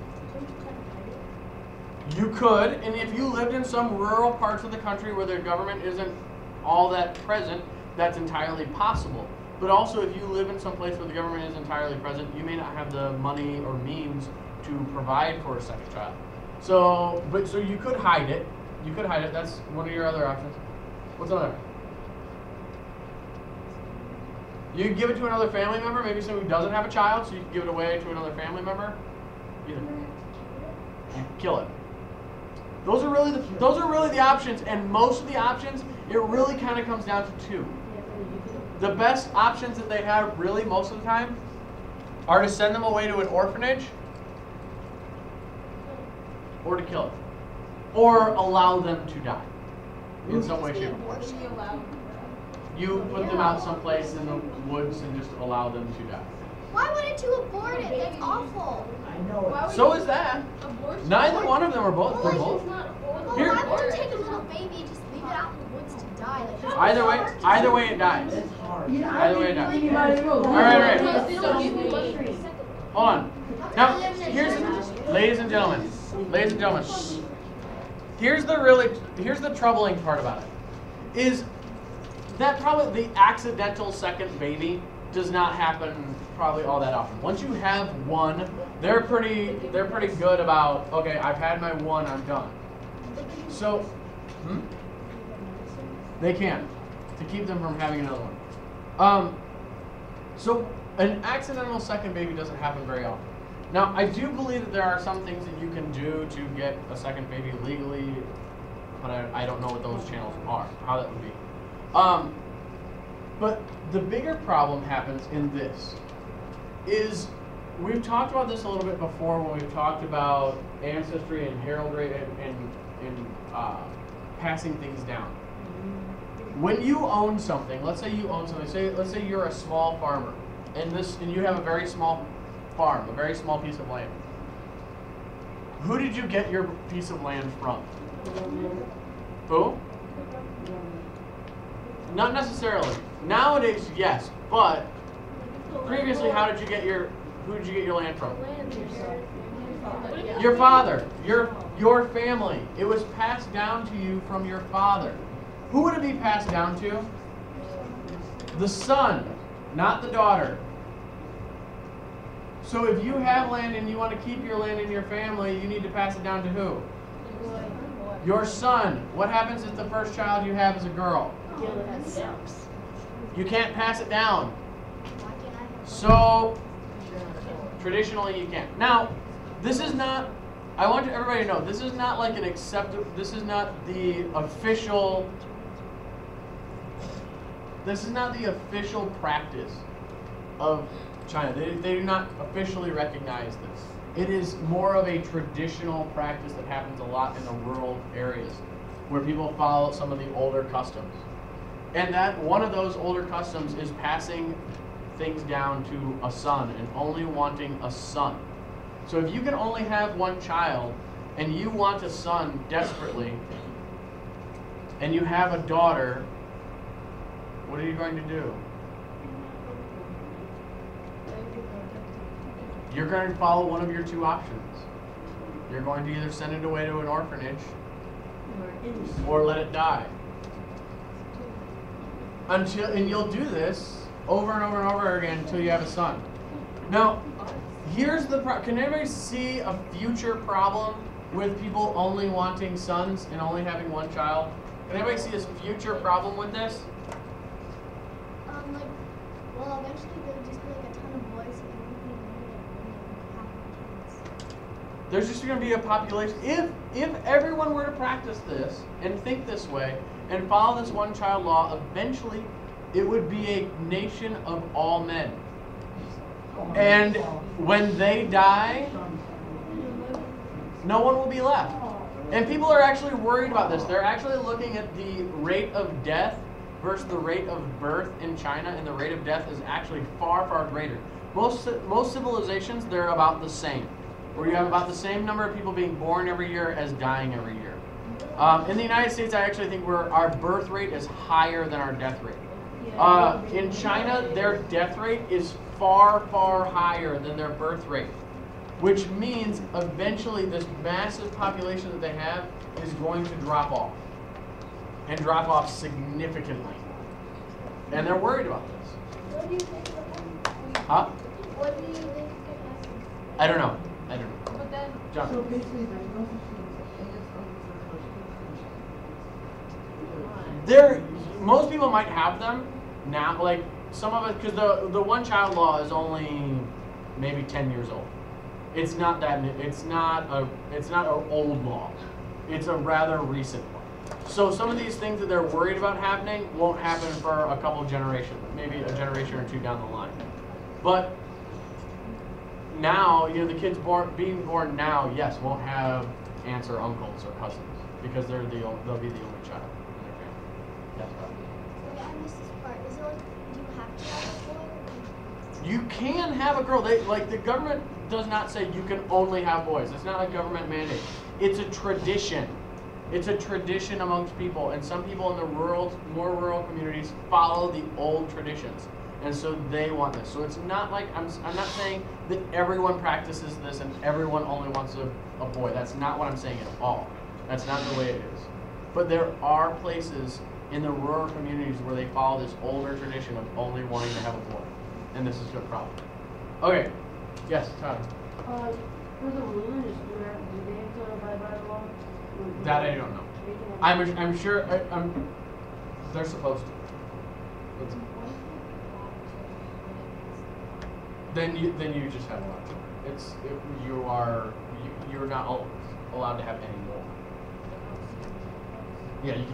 You could, and if you lived in some rural parts of the country where the government isn't all that present, that's entirely possible. But also, if you live in some place where the government is entirely present, you may not have the money or means to provide for a second child. So, but so you could hide it. You could hide it. That's one of your other options. What's another? You could give it to another family member, maybe someone who doesn't have a child, so you can give it away to another family member. Either. You kill it. Those are really the those are really the options, and most of the options, it really kind of comes down to two. The best options that they have, really most of the time, are to send them away to an orphanage, or to kill it, or allow them to die in some way, shape, or form. You put them out someplace in the woods and just allow them to die. Why wouldn't you abort it? That's awful. I know. So is that. Neither one of them are both. They're both. Well, Here. why would you take a little baby and just leave it out in the woods to die? Like, there's Either no way, harm to either it. way it dies. It's hard. Either way it dies. Anybody will. All right, all right. Hold on. Now, here's, ladies and gentlemen, ladies and gentlemen, here's the really, here's the troubling part about it, is that probably the accidental second baby does not happen probably all that often. Once you have one, they're pretty, they're pretty good about, okay, I've had my one, I'm done. So, hmm? They can, to keep them from having another one. Um, so, an accidental second baby doesn't happen very often. Now, I do believe that there are some things that you can do to get a second baby legally, but I, I don't know what those channels are, how that would be. Um, but the bigger problem happens in this, is we've talked about this a little bit before when we've talked about ancestry and heraldry and, and, and uh, passing things down. When you own something, let's say you own something, say, let's say you're a small farmer, and this and you have a very small farm, a very small piece of land. Who did you get your piece of land from? Who? Not necessarily. Nowadays, yes, but previously, how did you get your who did you get your land from? Your father, your your family. It was passed down to you from your father. Who would it be passed down to? The son, not the daughter. So if you have land and you want to keep your land in your family, you need to pass it down to who? Your son. What happens if the first child you have is a girl? You can't pass it down. So traditionally you can't. Now, this is not, I want everybody to know, this is not like an acceptable, this is not the official, this is not the official practice of China. They, they do not officially recognize this. It is more of a traditional practice that happens a lot in the rural areas where people follow some of the older customs. And that one of those older customs is passing things down to a son and only wanting a son. So if you can only have one child and you want a son desperately and you have a daughter, what are you going to do? You're going to follow one of your two options. You're going to either send it away to an orphanage or let it die. Until, and you'll do this over and over and over again until you have a son. Now, here's the pro- can anybody see a future problem with people only wanting sons and only having one child? Can anybody see a future problem with this? Um, like, well, eventually there would just be like a ton of boys and everything, and half the kids. There's just going to be a population. If if everyone were to practice this and think this way and follow this one-child law, eventually it would be a nation of all men. And when they die, no one will be left. And people are actually worried about this. They're actually looking at the rate of death versus the rate of birth in China, and the rate of death is actually far, far greater. Most most civilizations, they're about the same, where you have about the same number of people being born every year as dying every year. Um, in the United States, I actually think we're, our birth rate is higher than our death rate. Uh, in China, their death rate is far, far higher than their birth rate, which means eventually this massive population that they have is going to drop off, and drop off significantly. And they're worried about this. What do you think of that? Huh? What do you think of that? I don't know. I don't know. But then, John. So basically, there's no such thing as There, most people might have them now. Like some of it, because the the one child law is only maybe ten years old. It's not that. It's not a. It's not an old law. It's a rather recent one. So some of these things that they're worried about happening won't happen for a couple of generations, maybe a generation or two down the line. But now, you know, the kids born being born now, yes, won't have aunts or uncles or cousins because they're the o- they'll be the only child in their family. That's right. Wait, I missed this part. Is it like, do you have to have a boy? You can have a girl. They like the government does not say you can only have boys. It's not a government mandate. It's a tradition. It's a tradition amongst people, and some people in the rural, more rural communities follow the old traditions, and so they want this. So it's not like I'm. I'm not saying that everyone practices this and everyone only wants a, a boy. That's not what I'm saying at all. That's not the way it is. But there are places in the rural communities where they follow this older tradition of only wanting to have a boy, and this is a problem. Okay. Yes, Tyler. Uh, for the rulers, do they have do they have to abide by the law? Or- That I don't know. I'm. I'm sure. I, I'm. They're supposed to. It's- Then you. Then you just have a lot. It's. It, you are. You, you're not al- allowed to have any more. Yeah, you can.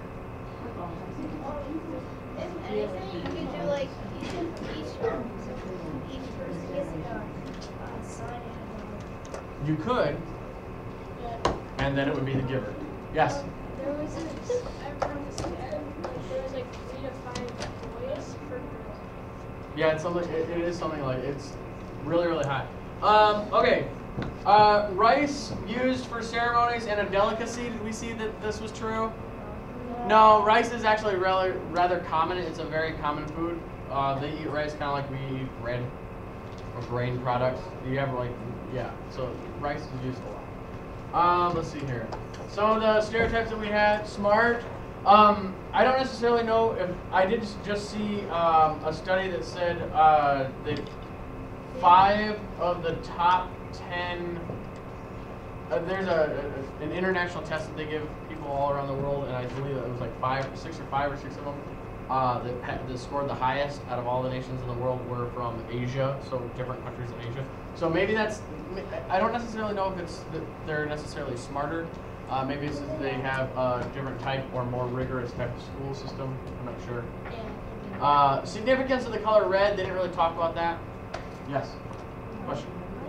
If anything, you could do like each each each person gets a uh, sign and You could, and then it would be the giver. Yes. there was a, I remember this, there was like three to five boys for girls. Yeah, it's something. It, it is something like it's really, really high. Um. Okay. Uh, rice used for ceremonies and a delicacy. Did we see that this was true? No, rice is actually rather rather common. It's a very common food. Uh, they eat rice kind of like we eat bread or grain products. You have like, yeah. So rice is used a lot. Um, let's see here. Some of the stereotypes that we had. Smart. Um, I don't necessarily know if I did just see um, a study that said uh, that five of the top ten. Uh, there's a, a an international test that they give people all around the world, and I believe it was like five, six or five or six of them uh, that, ha- that scored the highest out of all the nations in the world were from Asia, so different countries in Asia. So maybe that's. I don't necessarily know if it's that they're necessarily smarter. Uh, maybe it's that they have a different type or more rigorous type of school system. I'm not sure. Uh, significance of the color red. They didn't really talk about that. Yes. Question.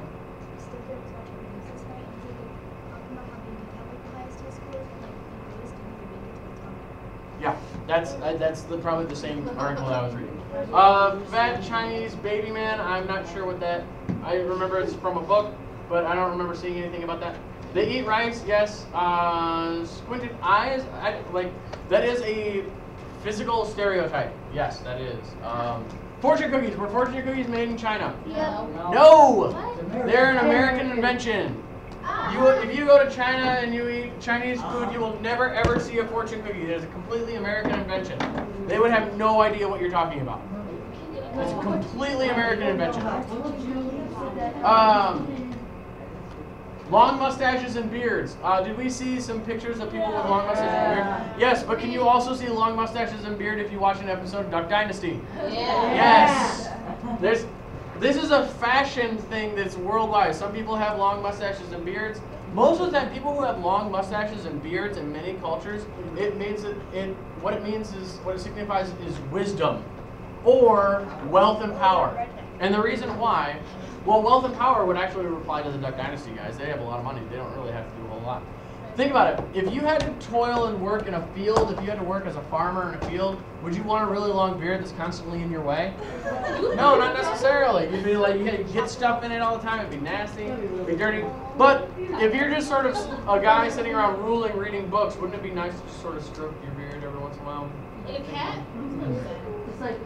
Yeah, that's uh, that's the, probably the same article that I was reading. Uh, fat Chinese baby man. I'm not sure what that. I remember it's from a book, but I don't remember seeing anything about that. They eat rice, yes. Uh, squinted eyes. I, like that is a physical stereotype. Yes, that is. Um, fortune cookies. Were fortune cookies made in China? Yeah. No, they're an American invention. You, if you go to China and you eat Chinese food, you will never ever see a fortune cookie. It is a completely American invention. They would have no idea what you're talking about. It's a completely American invention. Um, long mustaches and beards. Uh, did we see some pictures of people with long mustaches and beards? Yes, but can you also see long mustaches and beard if you watch an episode of Duck Dynasty? Yes. There's. This is a fashion thing that's worldwide. Some people have long mustaches and beards. Most of the time, people who have long mustaches and beards in many cultures, it means that it. What it means is what it signifies is wisdom, or wealth and power. And the reason why, well, wealth and power would actually reply to the Duck Dynasty guys. They have a lot of money. They don't really have to do a whole lot. Think about it. If you had to toil and work in a field, if you had to work as a farmer in a field, would you want a really long beard that's constantly in your way? No, not necessarily. You'd be like, you get stuff in it all the time. It'd be nasty, it'd be dirty. But if you're just sort of a guy sitting around ruling, reading books, wouldn't it be nice to just sort of stroke your beard every once in a while? Like a cat? It's like.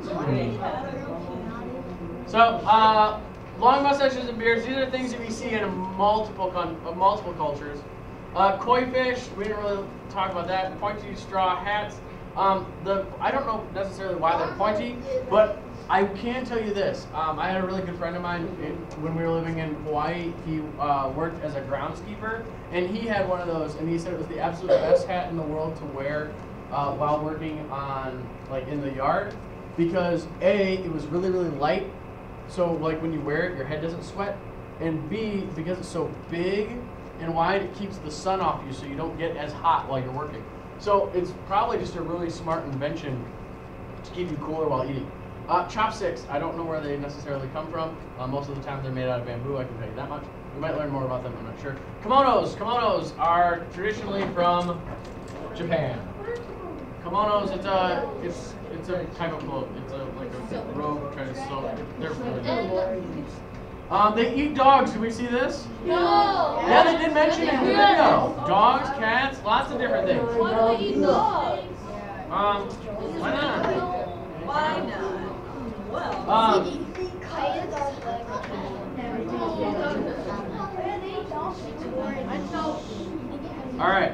So, uh, long mustaches and beards, these are things that we see in multiple con- uh, multiple cultures. Uh, koi fish, we didn't really talk about that. Pointy straw hats. Um, the I don't know necessarily why they're pointy, but I can tell you this. Um, I had a really good friend of mine in, when we were living in Hawaii. He uh, worked as a groundskeeper, and he had one of those, and he said it was the absolute best hat in the world to wear uh, while working on, like, in the yard, because A, it was really, really light, so, like, when you wear it, your head doesn't sweat, and B, because it's so big and wide, it keeps the sun off you so you don't get as hot while you're working. So it's probably just a really smart invention to keep you cooler while eating. Uh, chopsticks, I don't know where they necessarily come from. Uh, most of the time they're made out of bamboo, I can tell you that much. We might learn more about them, I'm not sure. Kimonos, kimonos are traditionally from Japan. Kimonos, it's a, it's, it's a type of cloth. It's a, like a robe kind of silk. They're really good. Um, they eat dogs, do we see this? No. Yeah, they did mention it in the video. Dogs, cats, lots of different things. Why do they eat dogs? Um, why not? Why not? Well. Um, all right.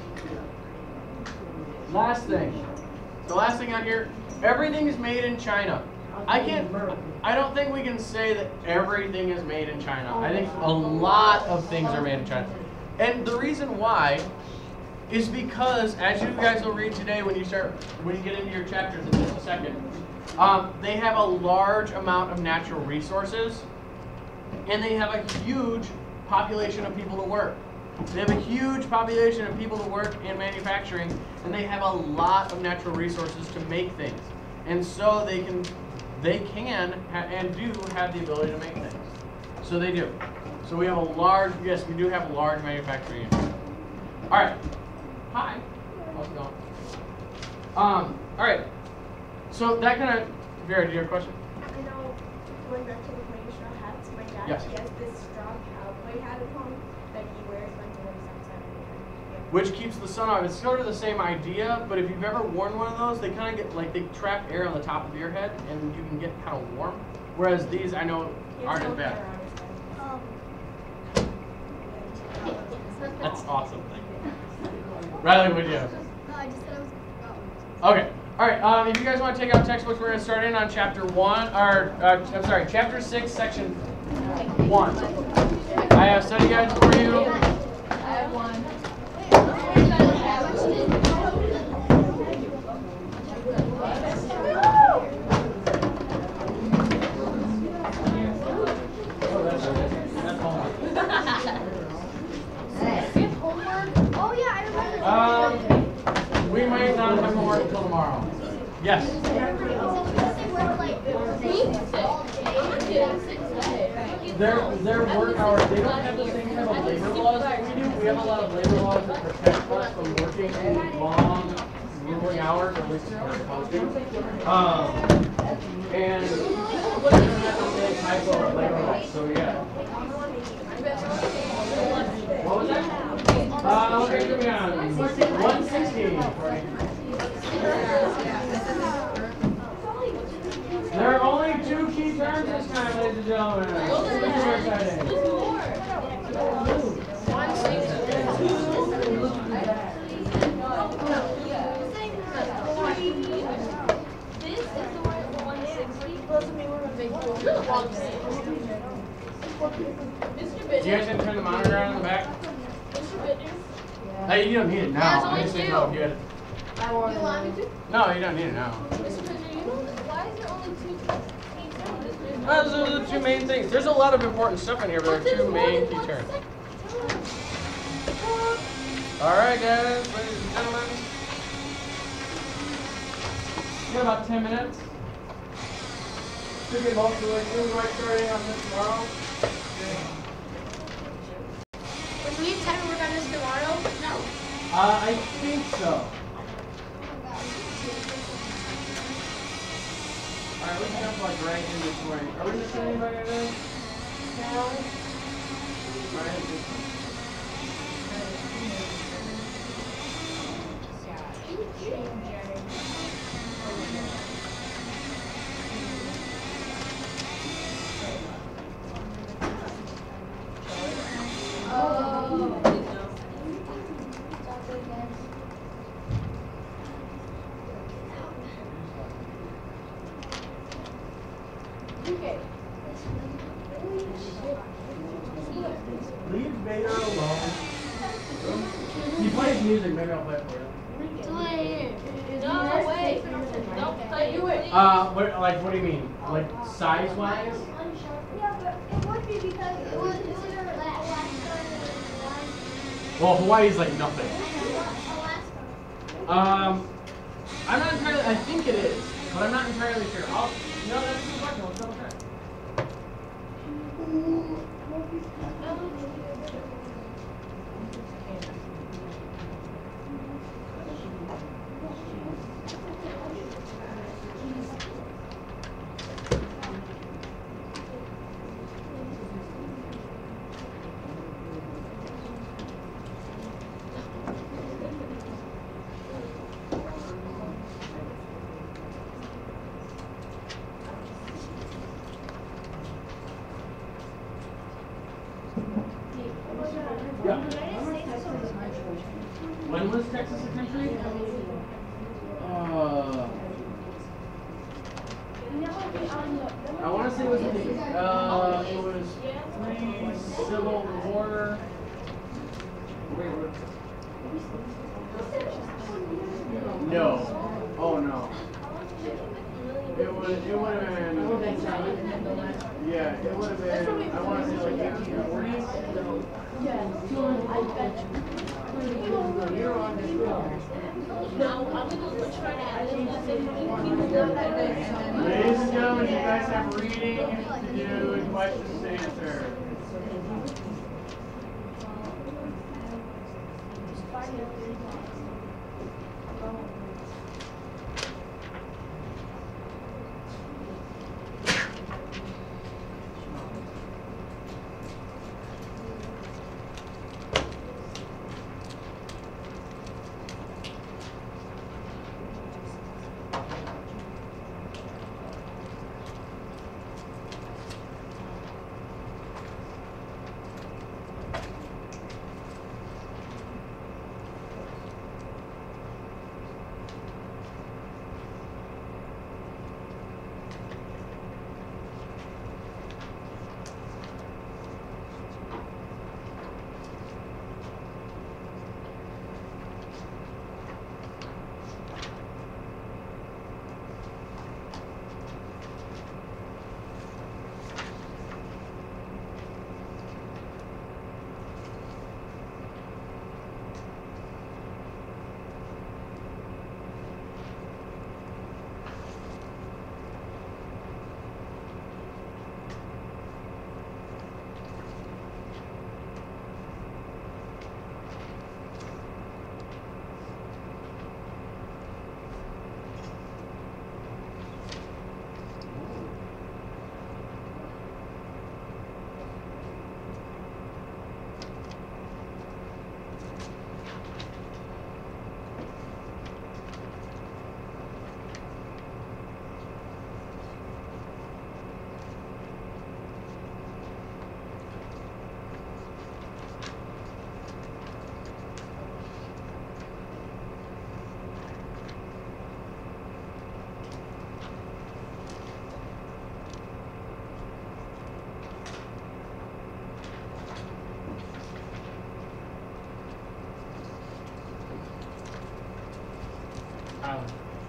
Last thing. The last thing on here, everything is made in China. I can't, I don't think we can say that everything is made in China. I think a lot of things are made in China. And the reason why is because, as you guys will read today when you start, when you get into your chapters in just a second, um, they have a large amount of natural resources, and they have a huge population of people to work. They have a huge population of people to work in manufacturing, and they have a lot of natural resources to make things. And so they can, they can ha and do have the ability to make things. So they do. So we have a large, yes, we do have a large manufacturing industry. All right. Hi. How's it going? Um, all right. So that kind of, Vera, do you have a question? I know, going back to the making straw hats, my dad, Yes. he has this straw cowboy hat at home that he wears when he lives outside of the country. Which keeps the sun off. It's sort of the same idea, but if you've ever worn one of those, they kind of get, like, they trap air on the top of your head, and you can get kind of warm. Whereas these, I know, He has aren't as no bad. hair on his head. That's awesome. Riley, what'd you have? No, I just said I was. Okay. All right. Um, if you guys want to take out textbooks, we're going to start in on chapter one, or uh, I'm sorry, chapter six, section one. I have study guides for you. I have one. Oh, that's that's homework. Oh yeah, I remember. Um, we might not have homework until tomorrow. Yes. Their their work hours, they don't have the same kind of labor laws that we do. We have a lot of labor laws that protect us from working in long, grueling hours, or at least we're supposed to. Um, and it doesn't have the same type of labor laws. So yeah. What was that? Uh, what grade are we on? one sixteen. There are only two key terms this time, ladies and gentlemen. Super exciting. Do you guys have to turn the monitor on in the back? Hey, you don't need it now. I just didn't know if you had it. You want me to? No, you don't need it now. Why is there only two key terms? Uh, those are the two main things. There's a lot of important stuff in here, but there are two main key terms. All right, guys, ladies and gentlemen. We have about ten minutes. Should get most of the way through. We might start in on this tomorrow. When we have time to work on this tomorrow? No. Uh, I think so. Alright, let's jump like right in this morning. Are we missing anybody today? No. Right. Okay. Leave Vader alone. He plays music, maybe I'll play it for you. No, wait. Don't play it. Uh, what, like, what do you mean? Like, size-wise? Yeah, but it would be because it was it was Alaska. Well, Hawaii's like nothing. Alaska. Um, I'm not entirely, I think it is, but I'm not entirely sure. I'll, no, that's a good question. Let's double check. Yeah. When was Texas a country? Uh, I want to say it was uh, it was pre-Civil War. No. Oh no. It would it would have been. Yeah, it would have been. I want to say like eighteen forties. Ladies and gentlemen, you guys have reading to do and questions to answer. Um,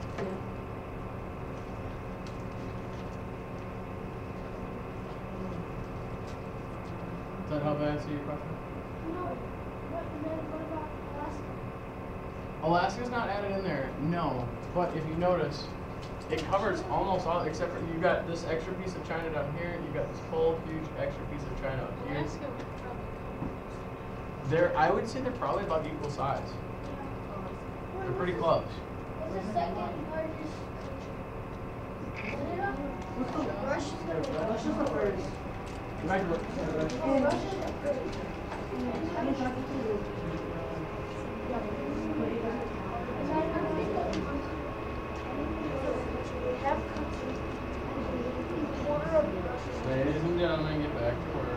Does that help answer your question? No. What, what about Alaska? Alaska's not added in there, no. But if you notice, it covers almost all, except for you got this extra piece of China down here, you got this whole huge extra piece of China up here. Alaska would probably They're, I would say they're probably about equal size. They're pretty close. It's the second largest country. Russia's the Russia's the first. Right. Oh, Russia's the first. Ladies and gentlemen, get back to work.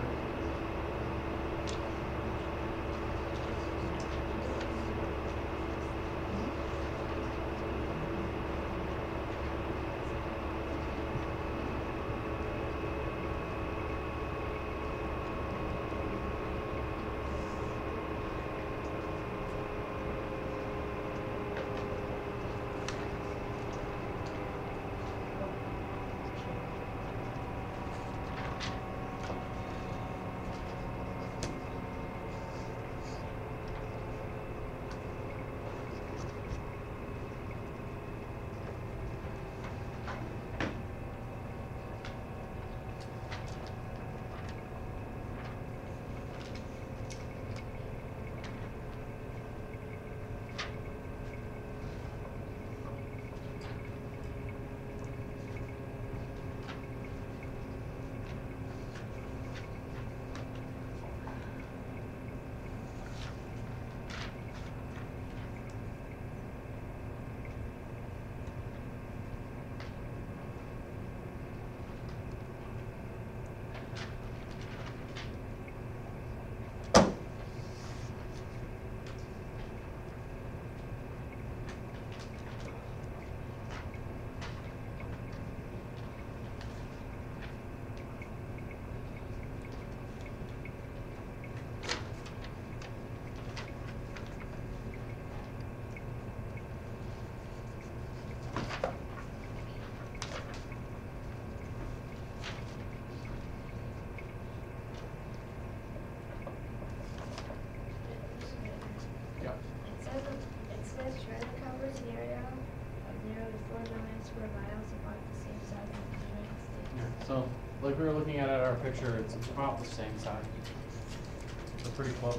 square miles, about the same size as the United States. Yeah, so like we were looking at it, our picture, it's about the same size. So pretty close.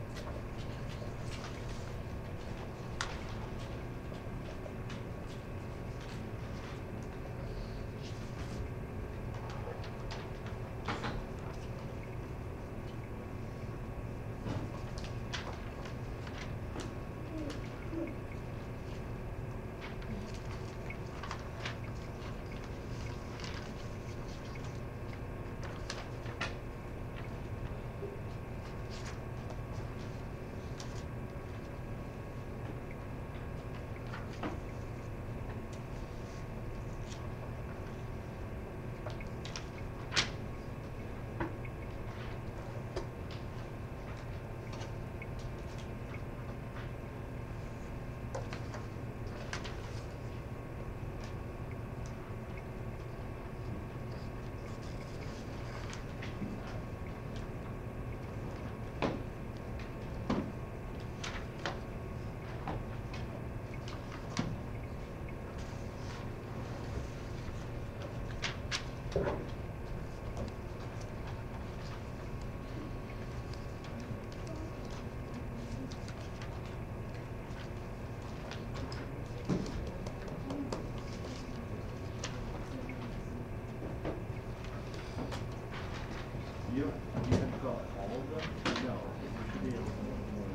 You, you have to call it all of them? No, it should be a little more.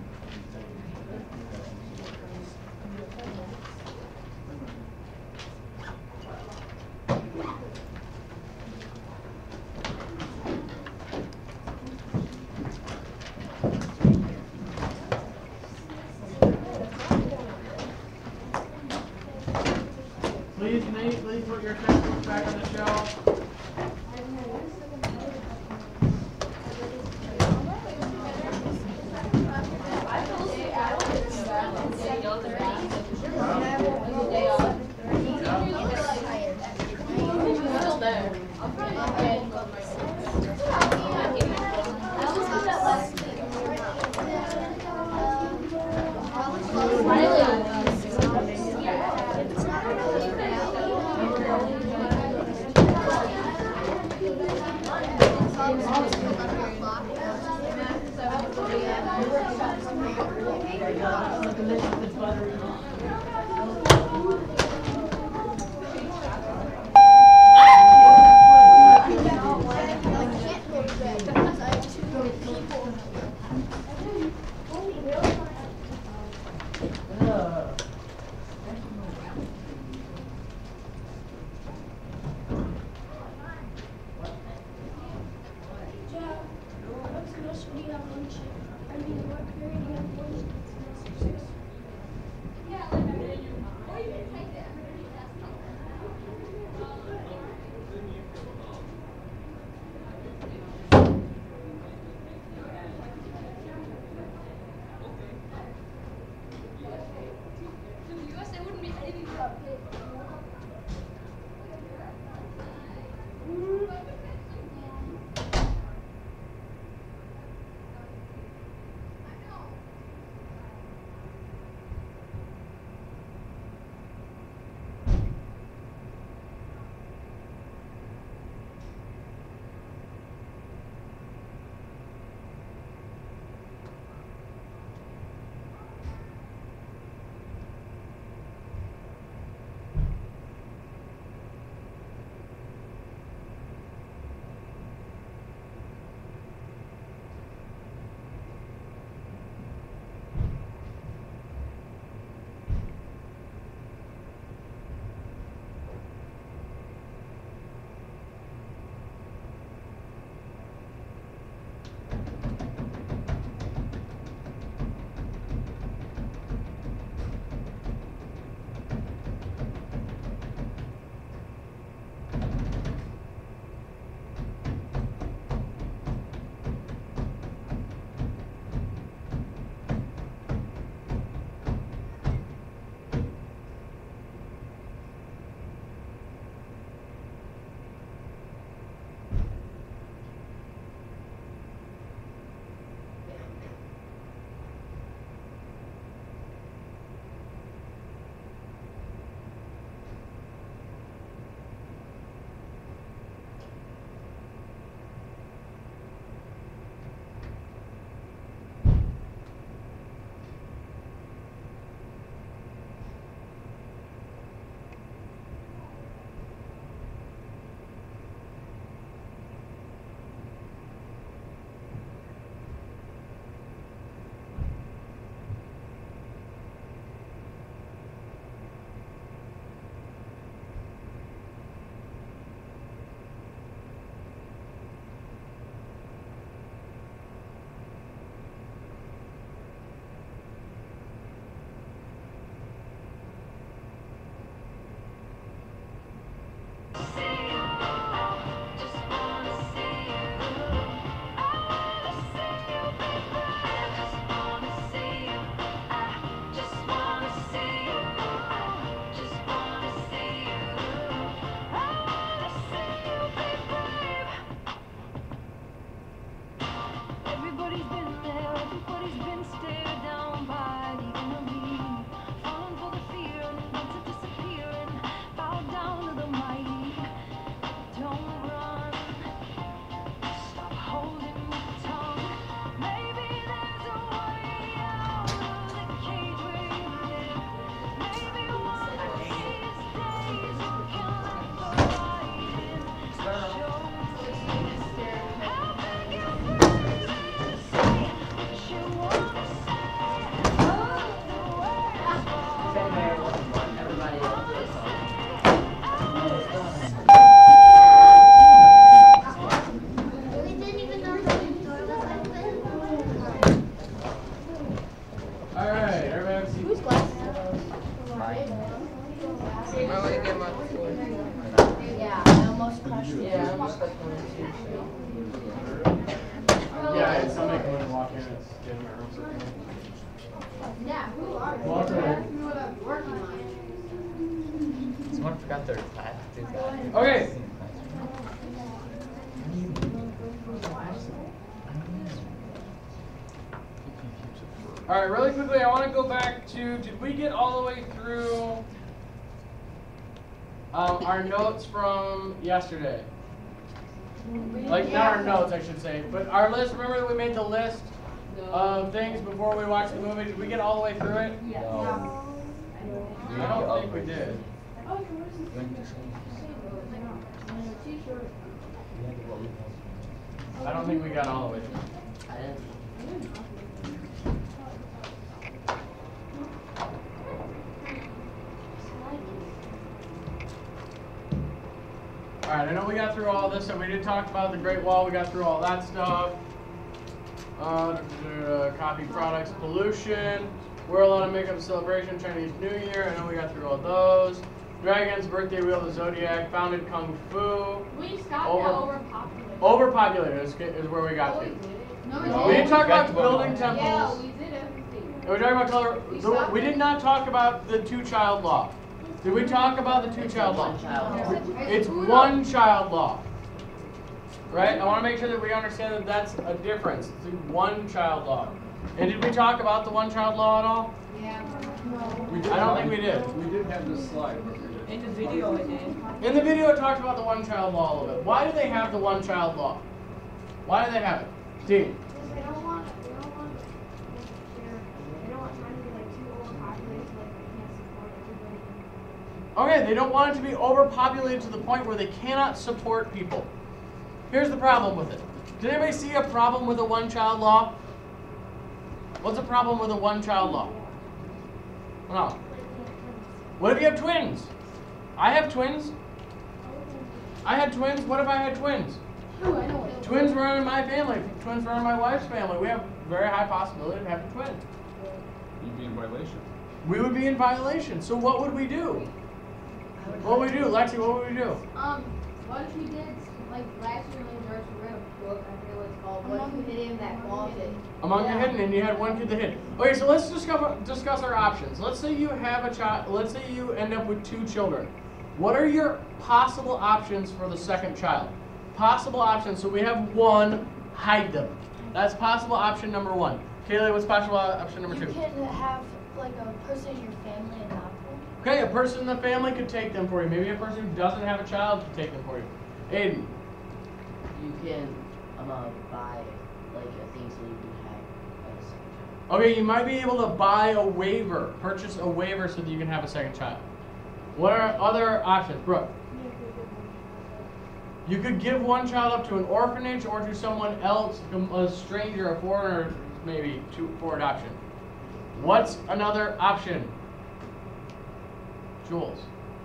Please, Nate, please put your textbooks back on the shelf. Okay. All right, really quickly, I want to go back to, did we get all the way through um, our notes from yesterday? Like, not our notes, I should say, but our list. Remember that we made the list of things before we watched the movie? Did we get all the way through it? Yeah. No. I don't think we did. I don't think we got all the way through. Alright, I know we got through all this, so we did talk about the Great Wall, we got through all that stuff. Uh, uh, coffee products, pollution, we're allowed to make up a celebration, Chinese New Year, I know we got through all those. Dragons, birthday wheel of the Zodiac, founded Kung Fu. We stopped Over, at overpopulated. Overpopulated is, is where we got Oh, to. we did it. No, we We didn't. didn't talk about Back to building Bob. Yeah, temples. we did everything. And we're talking about color. We The, stopped we at- did not talk about the two-child law. Did we talk about the two-child law? It's one child law. Right? I want to make sure that we understand that that's a difference. It's a one-child law. And did we talk about the one-child law at all? Yeah. We did I don't have- think we did. We did have this slide, but we didn't. In the video it did. In the video, it talked about the one-child law a little bit. Why do they have the one-child law? Why do they have it? Dean. Because they don't want, they don't want, like, they're, they don't want China to be like too overpopulated, so like they can't support everybody. Okay, they don't want it to be overpopulated to the point where they cannot support people. Here's the problem with it. Did anybody see a problem with a one-child law? What's the problem with a one-child law? No. What if you have twins? I have twins. I had twins. What if I had twins? Ooh, I know what. Twins were in my family. Twins were in my wife's family. We have very high possibility of having twins. You'd be in violation. We would be in violation. So what would we do? What would we do? Lexi, what would we do? Um, what if we did, like, last year when George read a book, I forget what it's called, what if we hid in that closet? Among Yeah. the hidden, and you had one kid that hid. Okay, so let's discuss, discuss our options. Let's say you have a child, let's say you end up with two children. What are your possible options for the second child? Possible options, so we have one, hide them. That's possible option number one. Kaylee, what's possible option number two? You can have like a person in your family adopt them. Okay, a person in the family could take them for you. Maybe a person who doesn't have a child could take them for you. Aiden. You can um, uh, buy like a thing so you can have a second child. Okay, you might be able to buy a waiver, purchase a waiver so that you can have a second child. What are other options? Brooke? You could give one child up to an orphanage or to someone else, a stranger, a foreigner, maybe, to, for adoption. What's another option? Jules?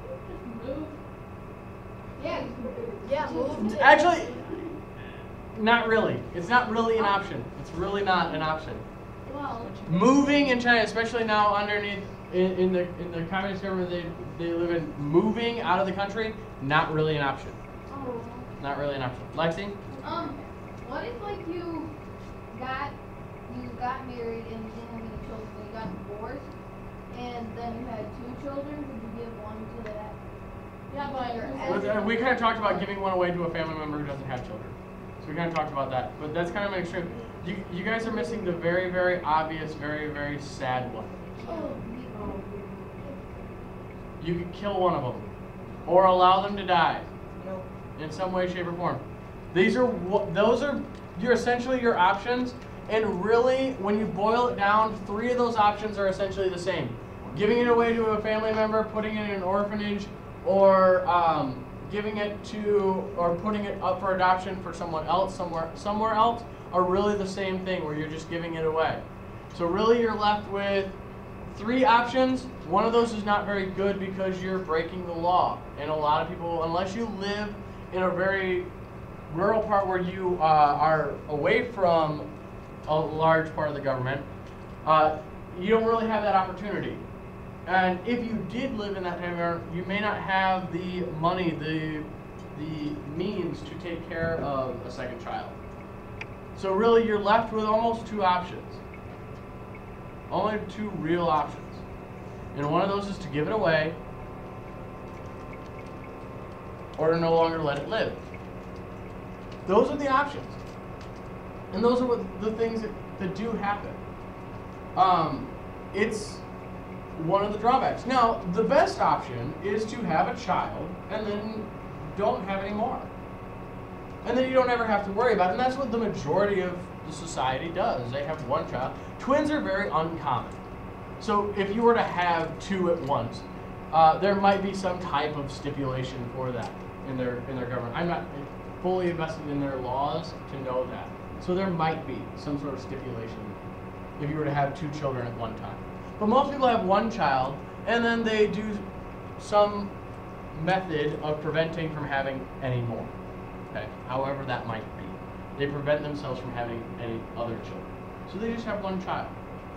Yeah. Yeah, move to Actually, not really. It's not really an option. It's really not an option. Well, Moving in China, especially now underneath in, in the in the communist government they, they live in, moving out of the country, not really an option. oh. Not really an option. Lexi? Um, what if like you got you got married and you didn't have any children, but you got divorced, and then you had two children? Would you give one to that? Yeah, but Your Uh, We kind of talked about giving one away to a family member who doesn't have children. So we kind of talked about that. But that's kind of an extreme. You, you guys are missing the very, very obvious, very, very sad one. You could kill one of them. Or allow them to die. In some way, shape, or form. These are, wh- those are your essentially your options. And really, when you boil it down, three of those options are essentially the same. Giving it away to a family member, putting it in an orphanage, or um, giving it to, or putting it up for adoption for someone else, somewhere, somewhere else, are really the same thing, where you're just giving it away. So really, you're left with three options. One of those is not very good because you're breaking the law. And a lot of people, unless you live in a very rural part where you uh, are away from a large part of the government, uh, you don't really have that opportunity. And if you did live in that area, you may not have the money, the, the means to take care of a second child. So really, you're left with almost two options. Only two real options. And one of those is to give it away, or to no longer let it live. Those are the options. And those are what the things that, that do happen. Um, it's one of the drawbacks. Now, the best option is to have a child and then don't have any more. And then you don't ever have to worry about it. And that's what the majority of the society does. They have one child. Twins are very uncommon. So if you were to have two at once, uh, there might be some type of stipulation for that in their in their government. I'm not fully invested in their laws to know that. So there might be some sort of stipulation if you were to have two children at one time. But most people have one child, and then they do some method of preventing from having any more. Okay, however that might be. They prevent themselves from having any other children. So they just have one child.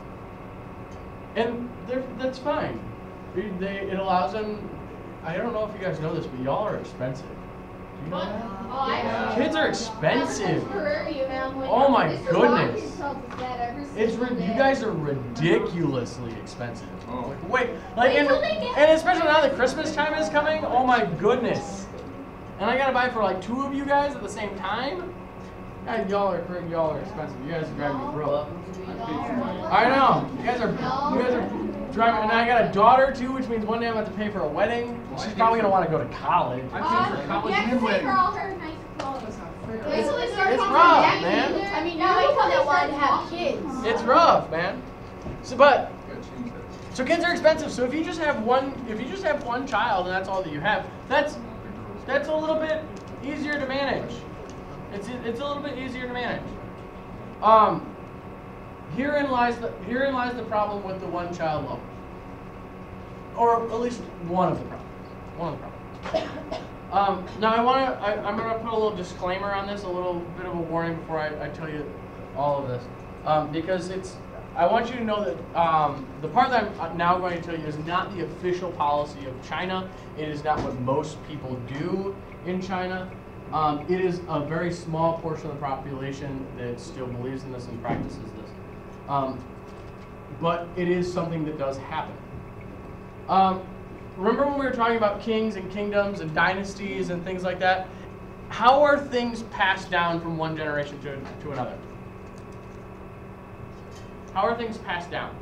And that's fine. They, they, it allows them, I don't know if you guys know this, but y'all are expensive. Do you know that? Oh, I Kids are expensive. Prairie family. Oh my Mister goodness. Watkins tells us that every It's single ri- you day. guys are ridiculously expensive. Oh. Like, wait, like, Wait and, till they get- and especially now that Christmas time is coming. Oh my goodness! And I gotta buy for like two of you guys at the same time. God, y'all are cra- y'all are expensive. You guys are driving me broke. I know. You guys are you guys are driving, and I got a daughter too, which means one day I'm gonna have to pay for a wedding. She's probably gonna want to go to college. I paid for college You have to and take wedding. her all her nice clothes. Wait till they start It's coming rough, back. man. I mean, now wait till they want to have kids. It's rough, man. So, but so kids are expensive. So if you just have one, if you just have one child and that's all that you have, that's that's a little bit easier to manage. It's it's a little bit easier to manage. Um, herein lies the herein lies the problem with the one child law, or at least one of the problems. One of the problems. Um, now I want to. I'm going to put a little disclaimer on this, a little bit of a warning before I, I tell you all of this, um, because it's. I want you to know that um, the part that I'm now going to tell you is not the official policy of China. It is not what most people do in China. Um, it is a very small portion of the population that still believes in this and practices this. Um, but it is something that does happen. Um, remember when we were talking about kings and kingdoms and dynasties and things like that? How are things passed down from one generation to, to another? How are things passed down?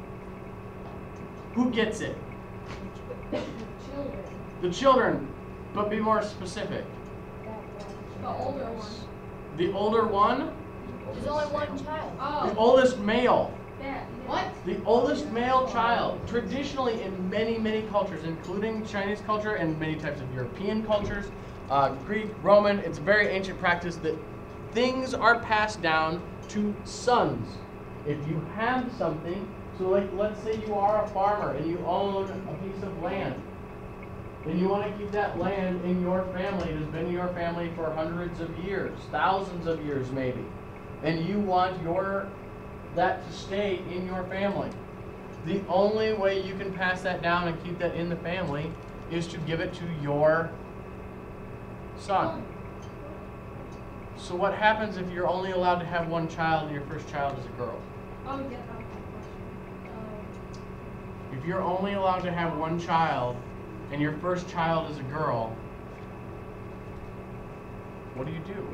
Who gets it? Children. The children, but be more specific. The older one. The older one, There's only one child. the Oh, oldest male. that. What? The oldest male child, traditionally in many, many cultures, including Chinese culture and many types of European cultures, uh, Greek, Roman, it's a very ancient practice that things are passed down to sons. If you have something, so like let's say you are a farmer and you own a piece of land, and you want to keep that land in your family. It has been in your family for hundreds of years, thousands of years maybe, and you want your that to stay in your family. The only way you can pass that down and keep that in the family is to give it to your son. So what happens if you're only allowed to have one child and your first child is a girl? Oh, yeah, that was my question. If you're only allowed to have one child and your first child is a girl, what do you do?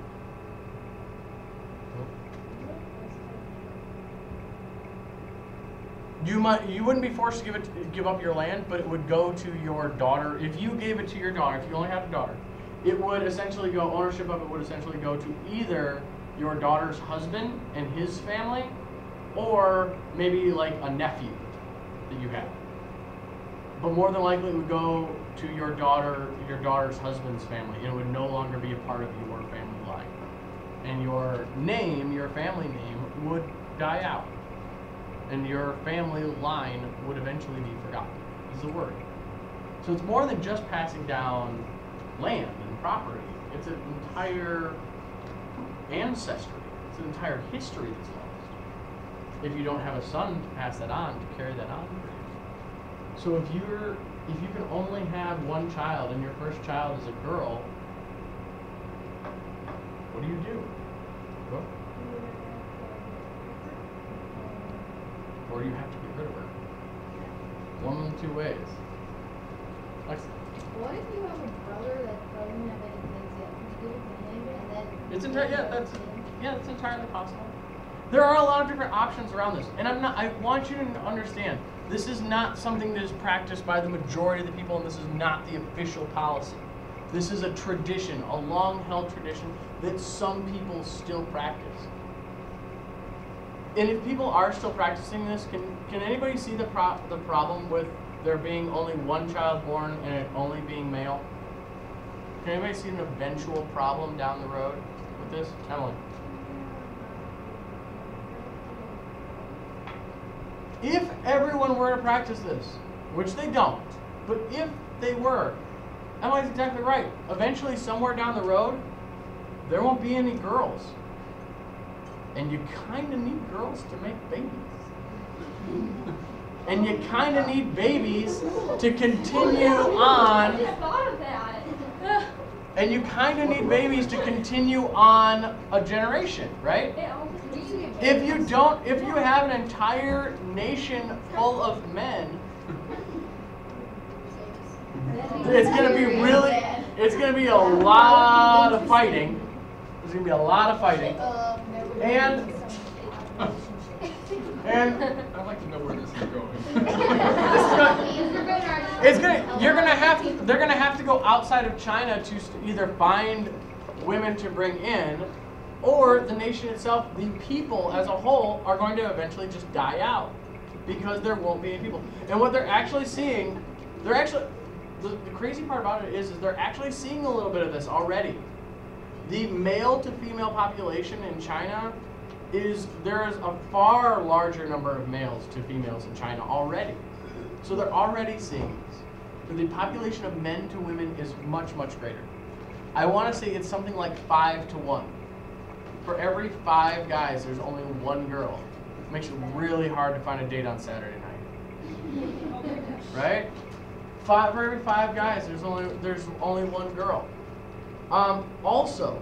You might you wouldn't be forced to give it to, give up your land, but it would go to your daughter. If you gave it to your daughter, if you only had a daughter, it would essentially go ownership of it would essentially go to either your daughter's husband and his family, or maybe like a nephew that you have. But more than likely, it would go to your daughter, your daughter's husband's family, and it would no longer be a part of your family line. And your name, your family name, would die out. And your family line would eventually be forgotten, is the word. So it's more than just passing down land and property. It's an entire ancestry. It's an entire history that's lost. If you don't have a son to pass that on, to carry that on for you. So if you're, if you can only have one child and your first child is a girl, what do you do? Well, or you have to get rid of her. One of the two ways. Lexi. What if you have a brother that doesn't It's entirely, yeah, that's, yeah, that's entirely possible. There are a lot of different options around this, and I'm not, I want you to understand, this is not something that is practiced by the majority of the people, and this is not the official policy. This is a tradition, a long-held tradition that some people still practice. And if people are still practicing this, can can anybody see the pro the problem with there being only one child born and it only being male? Can anybody see an eventual problem down the road with this? Emily? If everyone were to practice this, which they don't, but if they were, Emily's exactly right. Eventually, somewhere down the road, there won't be any girls. And you kind of need girls to make babies. And you kind of need babies to continue on. And you kind of need babies to continue on a generation, right? If you don't, if you have an entire nation full of men, it's going to be really, it's going to be a lot of fighting. There's going to be a lot of fighting. And, and I'd like to know where this is going. It's gonna, you're gonna have to, they're gonna have to go outside of China to either find women to bring in, or the nation itself, the people as a whole, are going to eventually just die out because there won't be any people. And what they're actually seeing, they're actually, the, the crazy part about it is, is they're actually seeing a little bit of this already. The male to female population in China is, there is a far larger number of males to females in China already. So they're already seeing this. But the population of men to women is much, much greater. I want to say it's something like five to one. For every five guys, there's only one girl. It makes it really hard to find a date on Saturday night. Right? Five, for every five guys, there's only, there's only one girl. Um, also,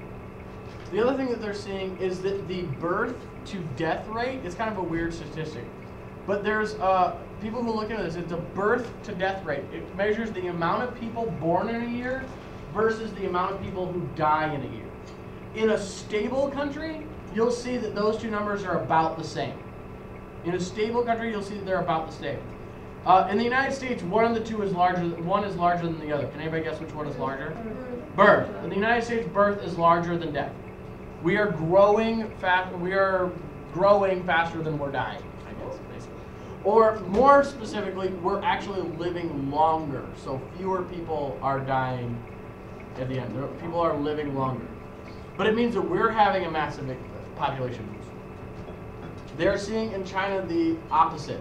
the other thing that they're seeing is that the birth to death rate is kind of a weird statistic. But there's uh, people who look into this. It's a birth to death rate. It measures the amount of people born in a year versus the amount of people who die in a year. In a stable country, you'll see that those two numbers are about the same. In a stable country, you'll see that they're about the same. Uh, in the United States, one of the two is larger. One is larger than the other. Can anybody guess which one is larger? Birth. In the United States, birth is larger than death. We are growing fast. We are growing faster than we're dying, I guess, basically. Or more specifically, we're actually living longer. So fewer people are dying at the end. People are living longer. But it means that we're having a massive population boost. They're seeing in China the opposite.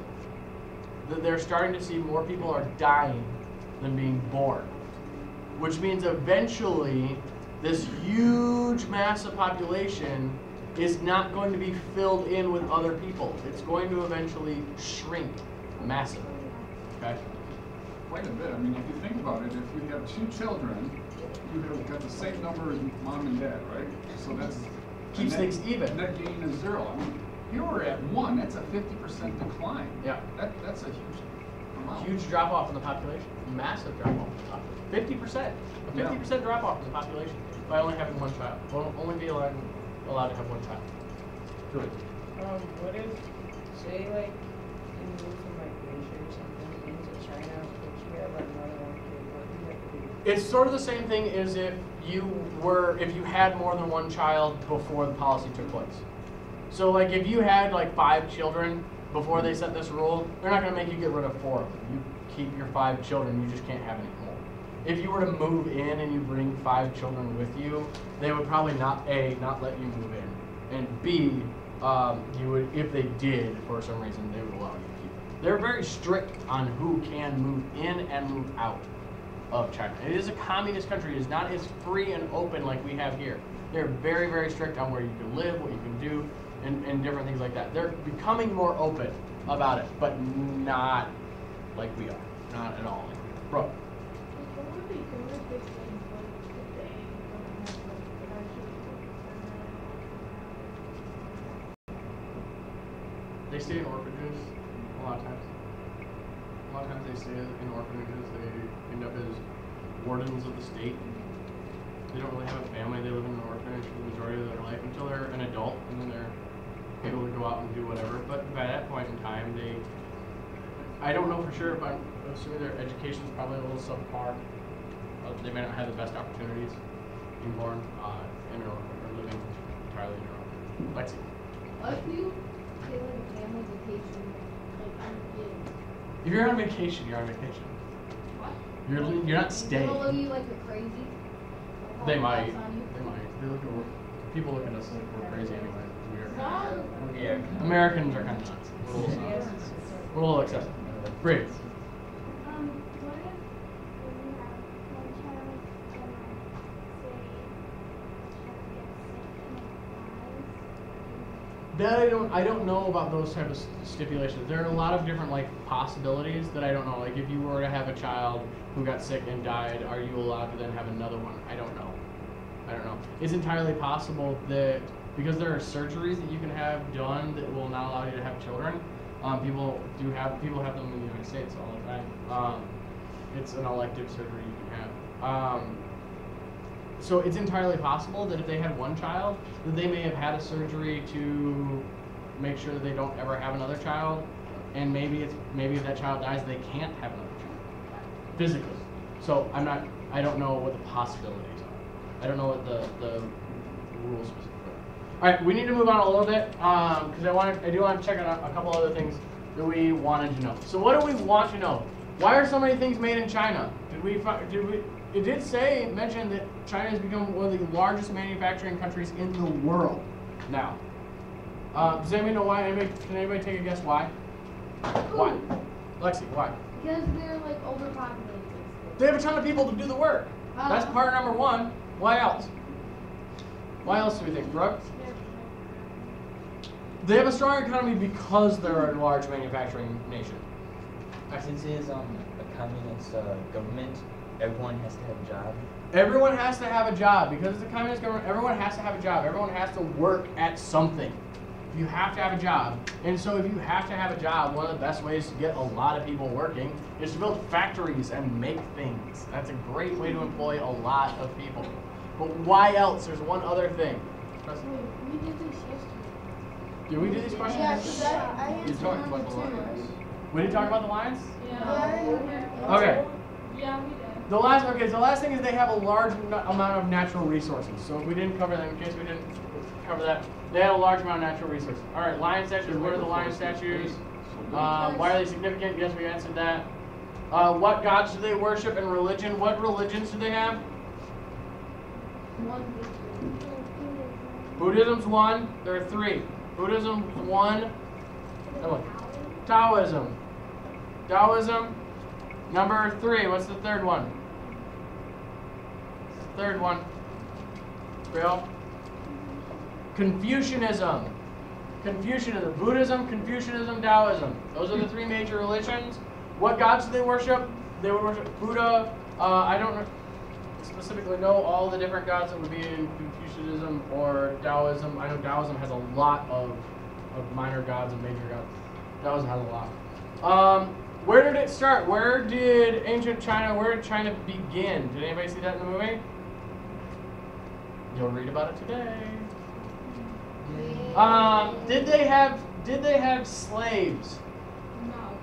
That they're starting to see more people are dying than being born. Which means eventually, this huge massive population is not going to be filled in with other people. It's going to eventually shrink massively. Okay? Quite a bit. I mean, if you think about it, if you have two children, you have got the same number as mom and dad, right? So that's keeps net, things even. Net gain is zero. I mean, here we're at one. That's a fifty percent decline. Yeah. That that's a huge amount. Huge drop off in the population. Massive drop off in the population. Fifty percent. A fifty percent yeah. drop off in the population by only having one child. We'll only be allowed allowed to have one child. Good. Um, what if, say, like, you move from like Asia or something into China, but you have like more than one kid? What do you have to do? It's sort of the same thing as if you were, if you had more than one child before the policy took place. So, like, if you had like five children before they set this rule, they're not going to make you get rid of four of them. You keep your five children, you just can't have any more. If you were to move in and you bring five children with you, they would probably not, A, not let you move in, and B, um, you would, if they did, for some reason, they would allow you to keep them. They're very strict on who can move in and move out of China. It is a communist country. It is not as free and open like we have here. They're very, very strict on where you can live, what you can do, and, and different things like that. They're becoming more open about it, but not like we are. Not at all. Bro. They stay in orphanages a lot of times. A lot of times they stay in orphanages. They end up as wardens of the state. they don't really have a family. They live in an orphanage for the majority of their life until they're an adult, and then they're able to go out and do whatever. But by that point in time, they, I don't know for sure, but I'm assuming their education is probably a little subpar. Uh, they may not have the best opportunities being born uh, in an orphanage or living entirely in an orphanage. Lexi. What if you take like a family vacation, like on the If you're on vacation, you're on vacation. What? You're li- you're not staying. They'll look at you like you're crazy. They They'll might. flex on you. They might. They look at people look at us like we're crazy anyway. Weird. No. Yeah. Americans are kind of nuts. We're a little nuts. We're a little excessive. Brave. Um, what if when you have one child and like, say, child gets sick and it dies? That I don't. I don't know about those type of st- stipulations. There are a lot of different like possibilities that I don't know. Like if you were to have a child who got sick and died, are you allowed to then have another one? I don't know. I don't know. It's entirely possible that because there are surgeries that you can have done that will not allow you to have children. Um, people do have people have them in the United States all the time. Um, it's an elective surgery you can have. Um, so it's entirely possible that if they had one child, that they may have had a surgery to make sure that they don't ever have another child, and maybe it's maybe if that child dies, they can't have another child physically. So I'm not. I don't know what the possibilities are. I don't know what the the rules specifically. All right, we need to move on a little bit because um, I want I do want to check on a, a couple other things that we wanted to know. So what do we want to know? Why are so many things made in China? Did we fi- did we? It did say mention that China has become one of the largest manufacturing countries in the world now. Uh, does anybody know why? Anybody, can anybody take a guess why? Why? Lexi, why? Because they're like overpopulated. They have a ton of people to do the work. Uh, That's part number one. Why else? Why else do we think, Brooke? They have a strong economy because they're a large manufacturing nation. Since it is um, a communist uh, government, everyone has to have a job. Everyone has to have a job. Because it's a communist government, everyone has to have a job. Everyone has to work at something. You have to have a job. And so if you have to have a job, one of the best ways to get a lot of people working is to build factories and make things. That's a great way to employ a lot of people. But why else? There's one other thing. We did this yesterday. Did we do these questions? Yeah, because I, I You answered talked number about the two. lions. We didn't talk about the lions? Yeah. Okay. Yeah, we did. The last, okay, so the last thing is they have a large n- amount of natural resources. So if we didn't cover that, in case we didn't cover that, they had a large amount of natural resources. All right, lion statues. What are the lion statues? Uh, why are they significant? Yes, we answered that. Uh, what gods do they worship in religion? What religions do they have? Buddhism's one. There are three. Buddhism's one. Oh, Taoism. Taoism. Number three. What's the third one? Third one. Real. Confucianism. Confucianism. Buddhism, Confucianism, Taoism. Those are the three major religions. What gods do they worship? They would worship Buddha. Uh, I don't know, specifically know all the different gods that would be in Confucianism or Taoism. I know Taoism has a lot of, of minor gods and major gods. Taoism has a lot. Um, where did it start? Where did ancient China, where did China begin? Did anybody see that in the movie? You'll read about it today. Um, did they have did they have slaves? No.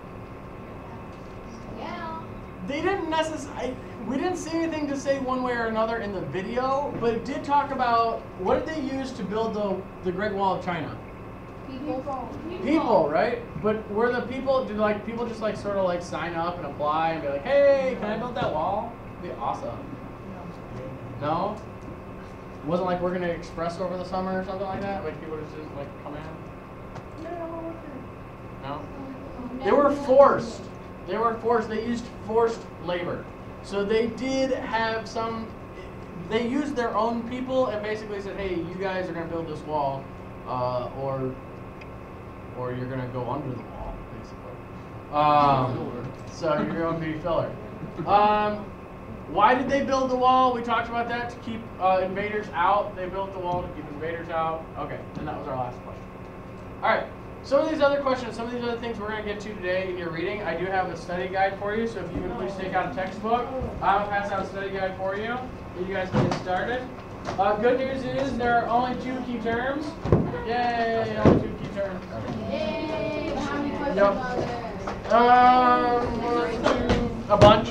Yeah. They didn't necessarily. We didn't see anything to say one way or another in the video, but it did talk about what did they use to build the the Great Wall of China? People. People, right? But were the people did like people just like sort of like sign up and apply and be like, hey, can I build that wall? It'd be awesome. No. It wasn't like we're gonna express over the summer or something like that. Like people just didn't like come in. No. They were forced. They were forced. They used forced labor. So they did have some. They used their own people and basically said, "Hey, you guys are gonna build this wall, uh, or, or you're gonna go under the wall, basically." Um, so you're going to be filler. Um, why did they build the wall? We talked about that to keep uh, invaders out. They built the wall to keep invaders out. Okay, and that was our last question. All right. Some of these other questions, some of these other things we're going to get to today in your reading. I do have a study guide for you, so if you would please take out a textbook, I'll pass out a study guide for you. You guys can get started. Uh, good news is there are only two key terms. Yay, only two key terms. Yay! How many questions Yep. are there? Um, let's do a bunch.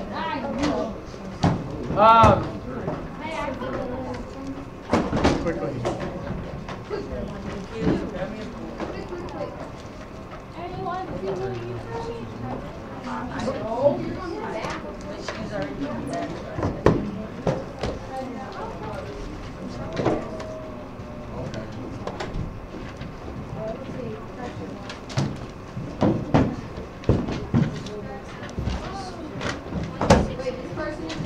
Um, quickly. Anyone feel you for me? Wait, this person is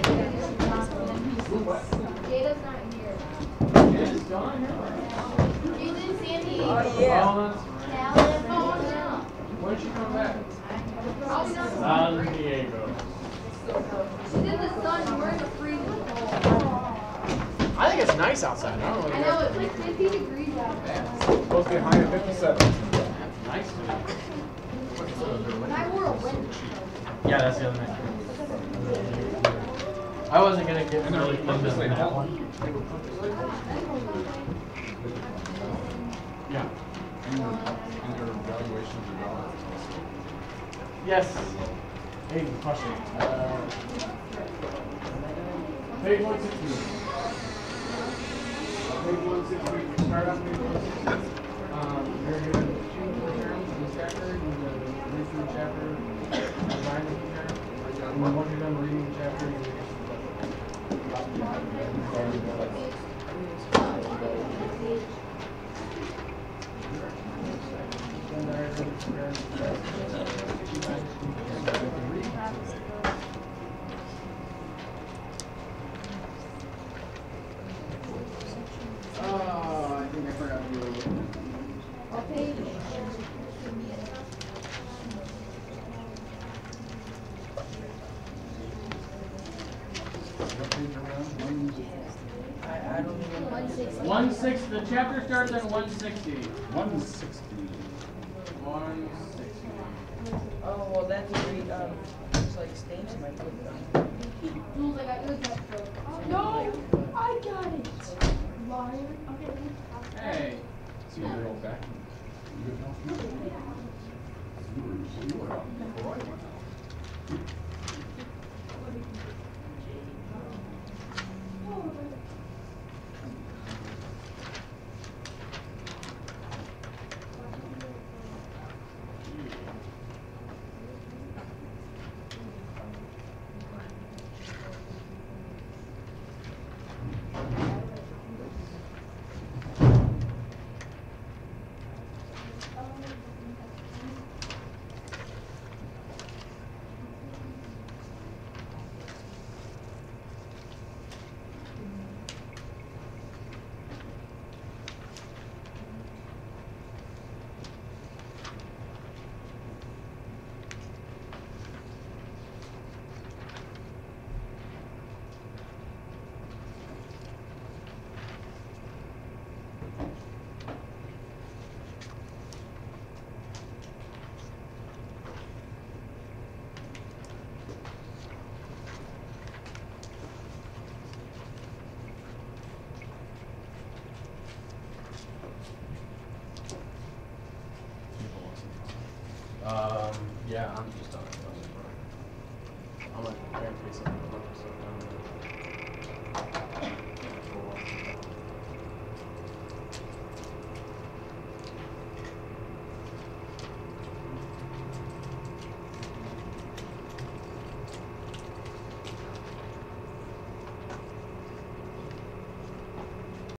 Jada's not here. Is Dawn here? Jaden, Sandy. Oh, yeah. Oh, that's right. Caleb. Oh, no. When did she come back? Probably not. San Diego. She's in the sun. We're in the freezing cold. I think it's nice outside. I don't know. I know, it's like fifty degrees out. Supposed to be high at fifty-seven. Nice. And I wore a winter. Yeah, that's the other thing. I wasn't gonna get And they're really into purposely that hot. one. Yeah. And your, and your evaluation of your dollar. Yes. Hey, question. Uh, page one sixty. Page one sixty. Start on page one sixty. Um, you're given two terms in this chapter. You need to read through the chapter, define the term. And then once you're done reading the chapter, you Oh, I think I forgot to do it. What page? What page are we on? I, I don't even. one sixty. One six. The chapter starts at one sixty. One sixty. One sixty. Oh, well, that's a great, um, looks like stains might put them. Jules, I got you a test book. No, I got it. Liar. Okay. Hey. See you roll back. You good now? You were, you were out before I went out. Um, yeah, I'm just